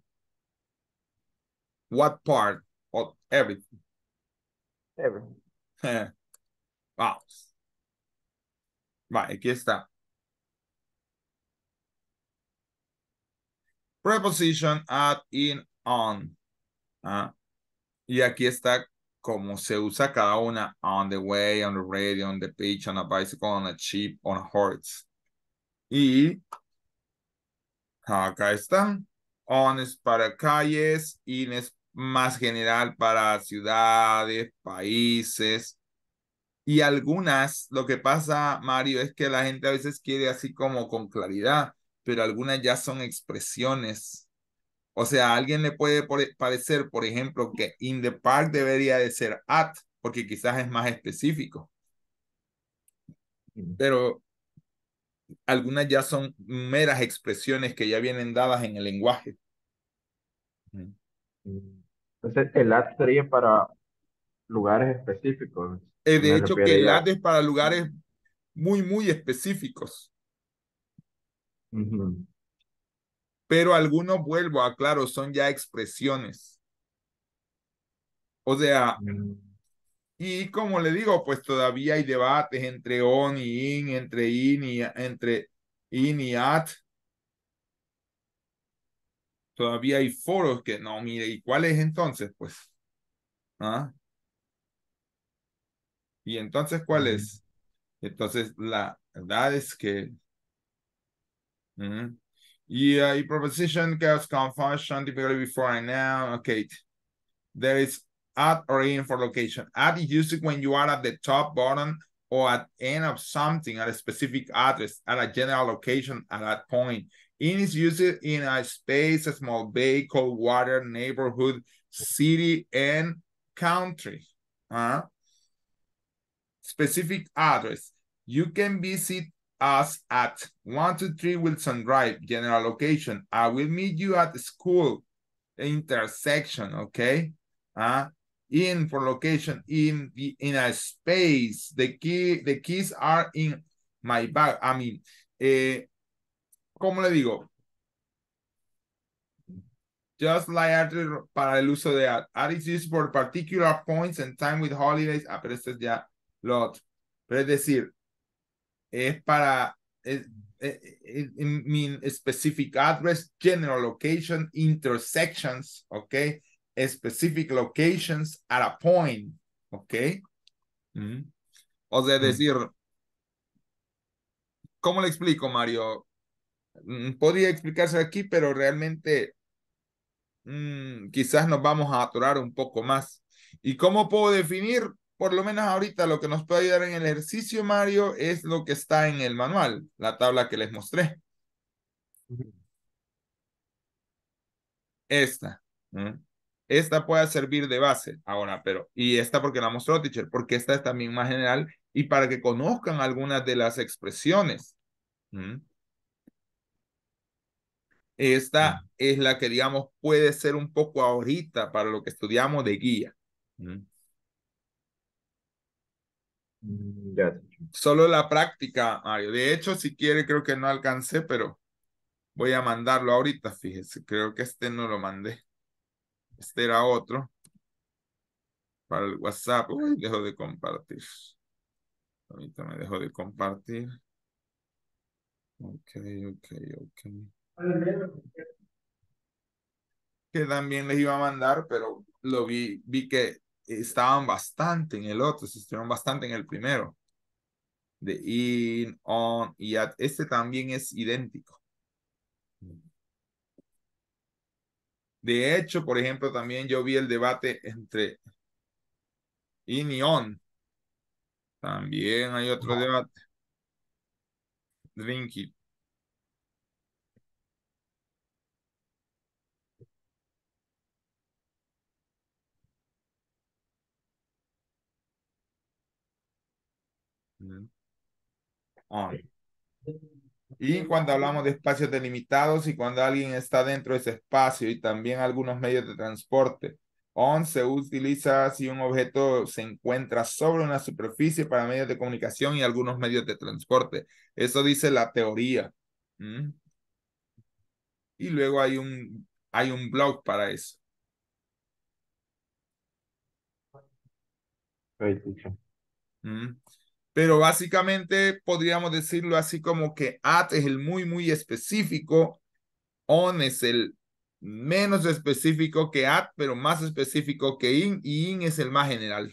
What part of everything? Everything. Vamos. Va, aquí está. Preposition at, in, on. Ah, y aquí está cómo se usa cada una. On the way, on the radio, on the beach, on a bicycle, on a ship, on a horse. Y acá están. On es para calles, in es más general para ciudades, países. Y algunas, lo que pasa, Mario, es que la gente a veces quiere así como con claridad, pero algunas ya son expresiones. O sea, a alguien le puede por- parecer, por ejemplo, que in the park debería de ser at, porque quizás es más específico. Pero algunas ya son meras expresiones que ya vienen dadas en el lenguaje. Entonces, el at sería para lugares específicos. Eh, de Me hecho, que el refiero at es para lugares muy, muy específicos. Ujú. Pero algunos, vuelvo a claro, son ya expresiones. O sea, y como le digo, pues todavía hay debates entre on y in, entre in y entre in y at. Todavía hay foros que no, mire, ¿y cuál es entonces? Pues, ¿ah? ¿Y entonces cuál es? Entonces, la verdad es que mm, yeah, y proposition chaos confusion typically before and now. Okay. There is at or in for location. At is used when you are at the top, bottom, or at end of something at a specific address, at a general location at that point. In is used in a space, a small bay, cold water, neighborhood, city, and country. Uh, specific address. You can visit us at one two three Wilson Drive, general location. I will meet you at the school intersection, okay? Uh, in for location, in the in a space. The key, the keys are in my bag. I mean, eh, ¿cómo le digo? Just like after, para el uso de at. At is used for particular points and time with holidays. Ah, pero este es ya lo otro. Pero es decir, es para it, it, it, it mean specific address, general location, intersections, okay? Specific locations at a point, okay? Mm-hmm. O sea, decir, ¿cómo le explico, Mario? Mm, podría explicarse aquí, pero realmente mm, quizás nos vamos a atorar un poco más. ¿Y cómo puedo definir? Por lo menos ahorita lo que nos puede ayudar en el ejercicio, Mario, es lo que está en el manual, la tabla que les mostré. Esta. ¿Mm? Esta puede servir de base ahora, pero, y esta porque la mostró teacher, porque esta es también más general y para que conozcan algunas de las expresiones. ¿Mm? Esta es la que, digamos, puede ser un poco ahorita para lo que estudiamos de guía. ¿Mm? Ya. Solo la práctica, Mario. De hecho, si quiere, creo que no alcancé, pero voy a mandarlo ahorita, fíjese. Creo que este no lo mandé. Este era otro. Para el WhatsApp. Uy, dejo de compartir. Ahorita me dejo de compartir. Ok, ok, ok. Que también les iba a mandar, pero lo vi, vi que estaban bastante en el otro, se estuvieron bastante en el primero. De in, on y at. Este también es idéntico. De hecho, por ejemplo, también yo vi el debate entre in y on. También hay otro debate. Drink it. On. Y cuando hablamos de espacios delimitados y cuando alguien está dentro de ese espacio y también algunos medios de transporte. On se utiliza si un objeto se encuentra sobre una superficie para medios de comunicación y algunos medios de transporte. Eso dice la teoría. ¿Mm? Y luego hay un, hay un blog para eso. ¿Mm? Pero básicamente podríamos decirlo así como que at es el muy, muy específico. On es el menos específico que at, pero más específico que in, y in es el más general.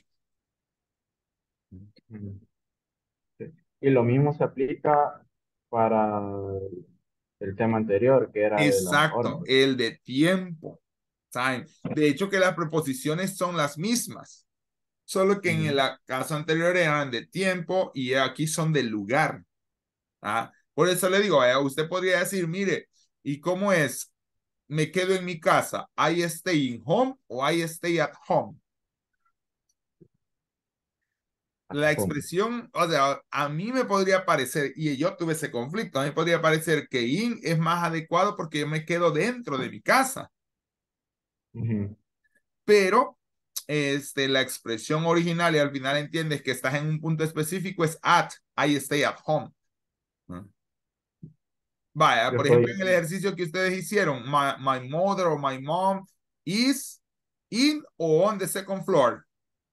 Y lo mismo se aplica para el tema anterior, que era de la hora. Exacto, el de tiempo. Time. De hecho que las preposiciones son las mismas, solo que en el caso anterior eran de tiempo y aquí son de lugar. ¿Ah? Por eso le digo, eh, usted podría decir, mire, ¿y cómo es? ¿Me quedo en mi casa? ¿I stay in home o I stay at home? La expresión, o sea, a mí me podría parecer, y yo tuve ese conflicto, a mí podría parecer que in es más adecuado porque yo me quedo dentro de mi casa. Ujú. Pero este, la expresión original y al final entiendes que estás en un punto específico es at, I stay at home. ¿Mm? Vaya, Yo por ejemplo, estoy en el ejercicio que ustedes hicieron, my, my mother or my mom is in or on the second floor.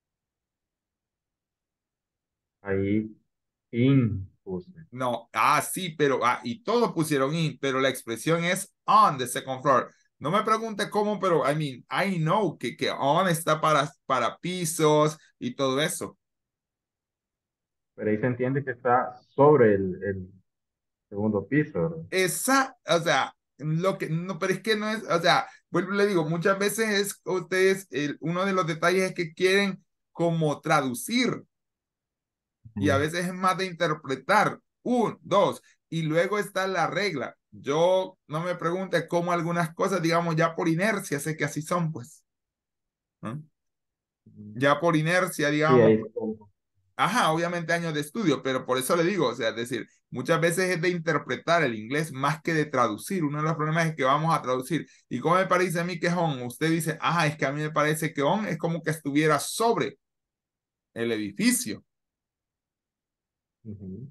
ahí, in, puse. No, ah, sí, pero, ah, y todos pusieron in, pero la expresión es on the second floor. No me pregunte cómo, pero, I mean, I know que, que on está para, para pisos y todo eso. Pero ahí se entiende que está sobre el, el segundo piso, ¿verdad? Esa, o sea, lo que, no, pero es que no es, o sea, vuelvo y le digo, muchas veces es, ustedes, el, uno de los detalles es que quieren como traducir y a veces es más de interpretar. Un, dos, y luego está la regla. Yo no me pregunte cómo algunas cosas, digamos, ya por inercia, sé que así son, pues. ¿No? Ya por inercia, Sí, digamos. ahí está. Ajá, obviamente años de estudio, pero por eso le digo, o sea, es decir, muchas veces es de interpretar el inglés más que de traducir. Uno de los problemas es que vamos a traducir. ¿Y cómo me parece a mí que on? Usted dice, ajá, es que a mí me parece que on es como que estuviera sobre el edificio. Ujú.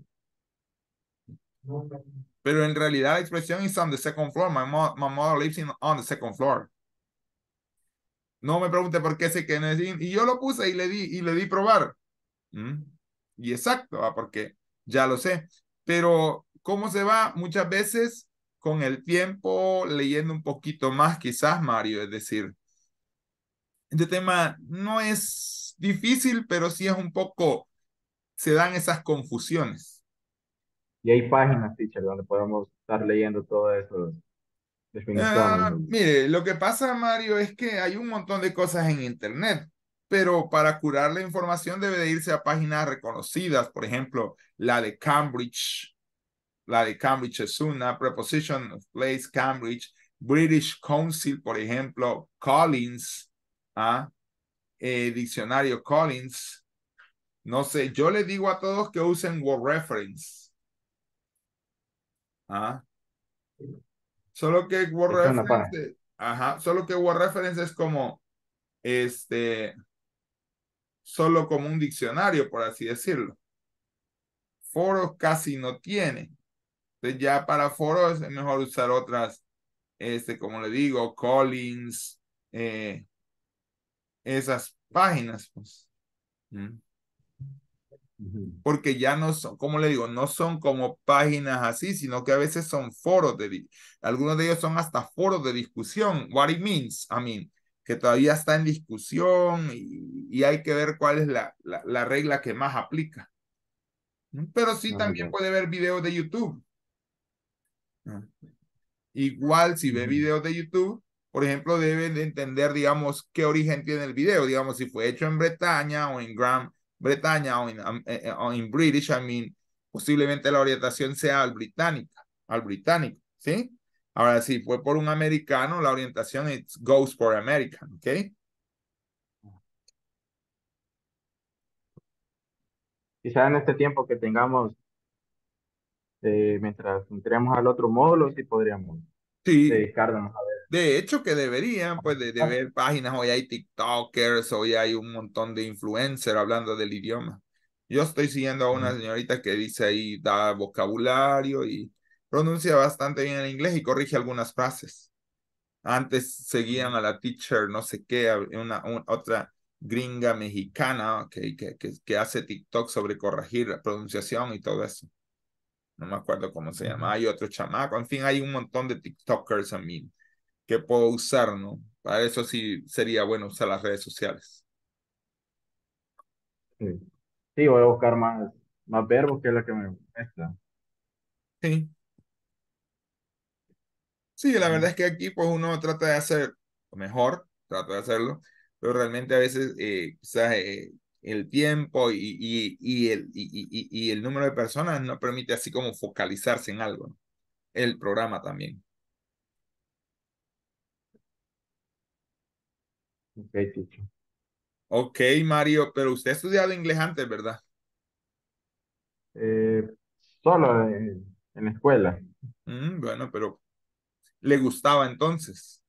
Pero en realidad la expresión is on the second floor. My, mo my mother lives in, on the second floor. No me pregunte por qué sé que no es in. Y yo lo puse y le di, y le di probar. ¿Mm? Y exacto, ¿va? Porque ya lo sé. Pero, ¿cómo se va? Muchas veces con el tiempo, leyendo un poquito más, quizás, Mario, es decir, este tema no es difícil, pero sí es un poco, se dan esas confusiones. Y hay páginas, teacher, donde podemos estar leyendo todas esas Ah, definiciones. mire, lo que pasa, Mario, es que hay un montón de cosas en Internet, pero para curar la información debe de irse a páginas reconocidas, por ejemplo, la de Cambridge. La de Cambridge es una, Preposition of Place, Cambridge, British Council, por ejemplo, Collins, ¿ah? eh, Diccionario Collins. No sé, yo les digo a todos que usen Word Reference. ¿Ah? Solo que Word Es una página. Reference, ajá, solo que Word Reference es como, este, solo como un diccionario, por así decirlo. Foros casi no tiene. Entonces ya para foros es mejor usar otras, este, como le digo, Collins, eh, esas páginas, pues. ¿Mm? Porque ya no son, como le digo, no son como páginas así, sino que a veces son foros de, algunos de ellos son hasta foros de discusión. What it means, I mean, que todavía está en discusión y, y hay que ver cuál es la, la, la regla que más aplica. Pero sí, también puede ver videos de YouTube. Igual, si ve videos de YouTube, por ejemplo, deben de entender, digamos, qué origen tiene el video, digamos, si fue hecho en Bretaña o en Gran Bretaña o en, um, eh, o en British, I mean, posiblemente la orientación sea al británica, al británico, ¿sí? Ahora, si fue por un americano, la orientación es goes for American, ¿ok? Quizá en este tiempo que tengamos, eh, mientras entremos al otro módulo, sí podríamos Sí. dedicarnos a ver. De hecho, que deberían, pues, de, de ver páginas. Hoy hay TikTokers, hoy hay un montón de influencers hablando del idioma. Yo estoy siguiendo a una señorita que dice ahí, da vocabulario y pronuncia bastante bien el inglés y corrige algunas frases. Antes seguían a la teacher, no sé qué, una, una otra gringa mexicana que, que, que, que hace TikTok sobre corregir la pronunciación y todo eso. No me acuerdo cómo se llama. Hay otro chamaco. En fin, hay un montón de TikTokers a mí que puedo usar, ¿no? Para eso sí sería bueno usar las redes sociales. Sí, sí, voy a buscar más, más verbos que es lo que me muestra. Sí. Sí, la verdad es que aquí pues uno trata de hacer lo mejor, trata de hacerlo, pero realmente a veces eh, quizás eh, el tiempo y, y, y, el, y, y, y el número de personas no permite así como focalizarse en algo, ¿no? El programa también. Ok, teacher. Ok, Mario, pero usted ha estudiado inglés antes, ¿verdad? Eh, solo en, en la escuela. Mm, bueno, pero ¿le gustaba entonces?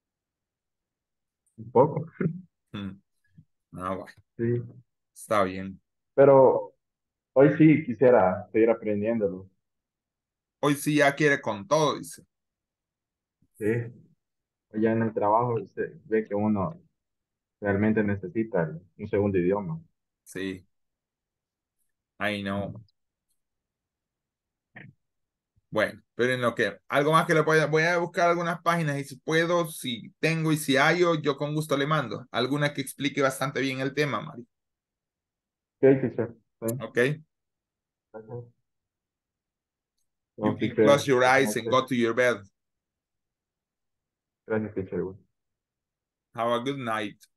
Un poco. Mm. Ah, bueno, Sí. está bien. Pero hoy sí quisiera seguir aprendiéndolo. Hoy sí ya quiere con todo, dice. Sí. Ya en el trabajo se ve que uno realmente necesita un segundo idioma. Sí, I know. Bueno, pero en lo que algo más que le pueda, voy a buscar algunas páginas y si puedo, si tengo y si hay, yo, yo con gusto le mando. Alguna que explique bastante bien el tema, Mari. Ok, teacher. Sí. Ok. Gracias. You No, can teacher, close your buenas eyes and noches. go to your bed. Gracias, teacher. Have a good night.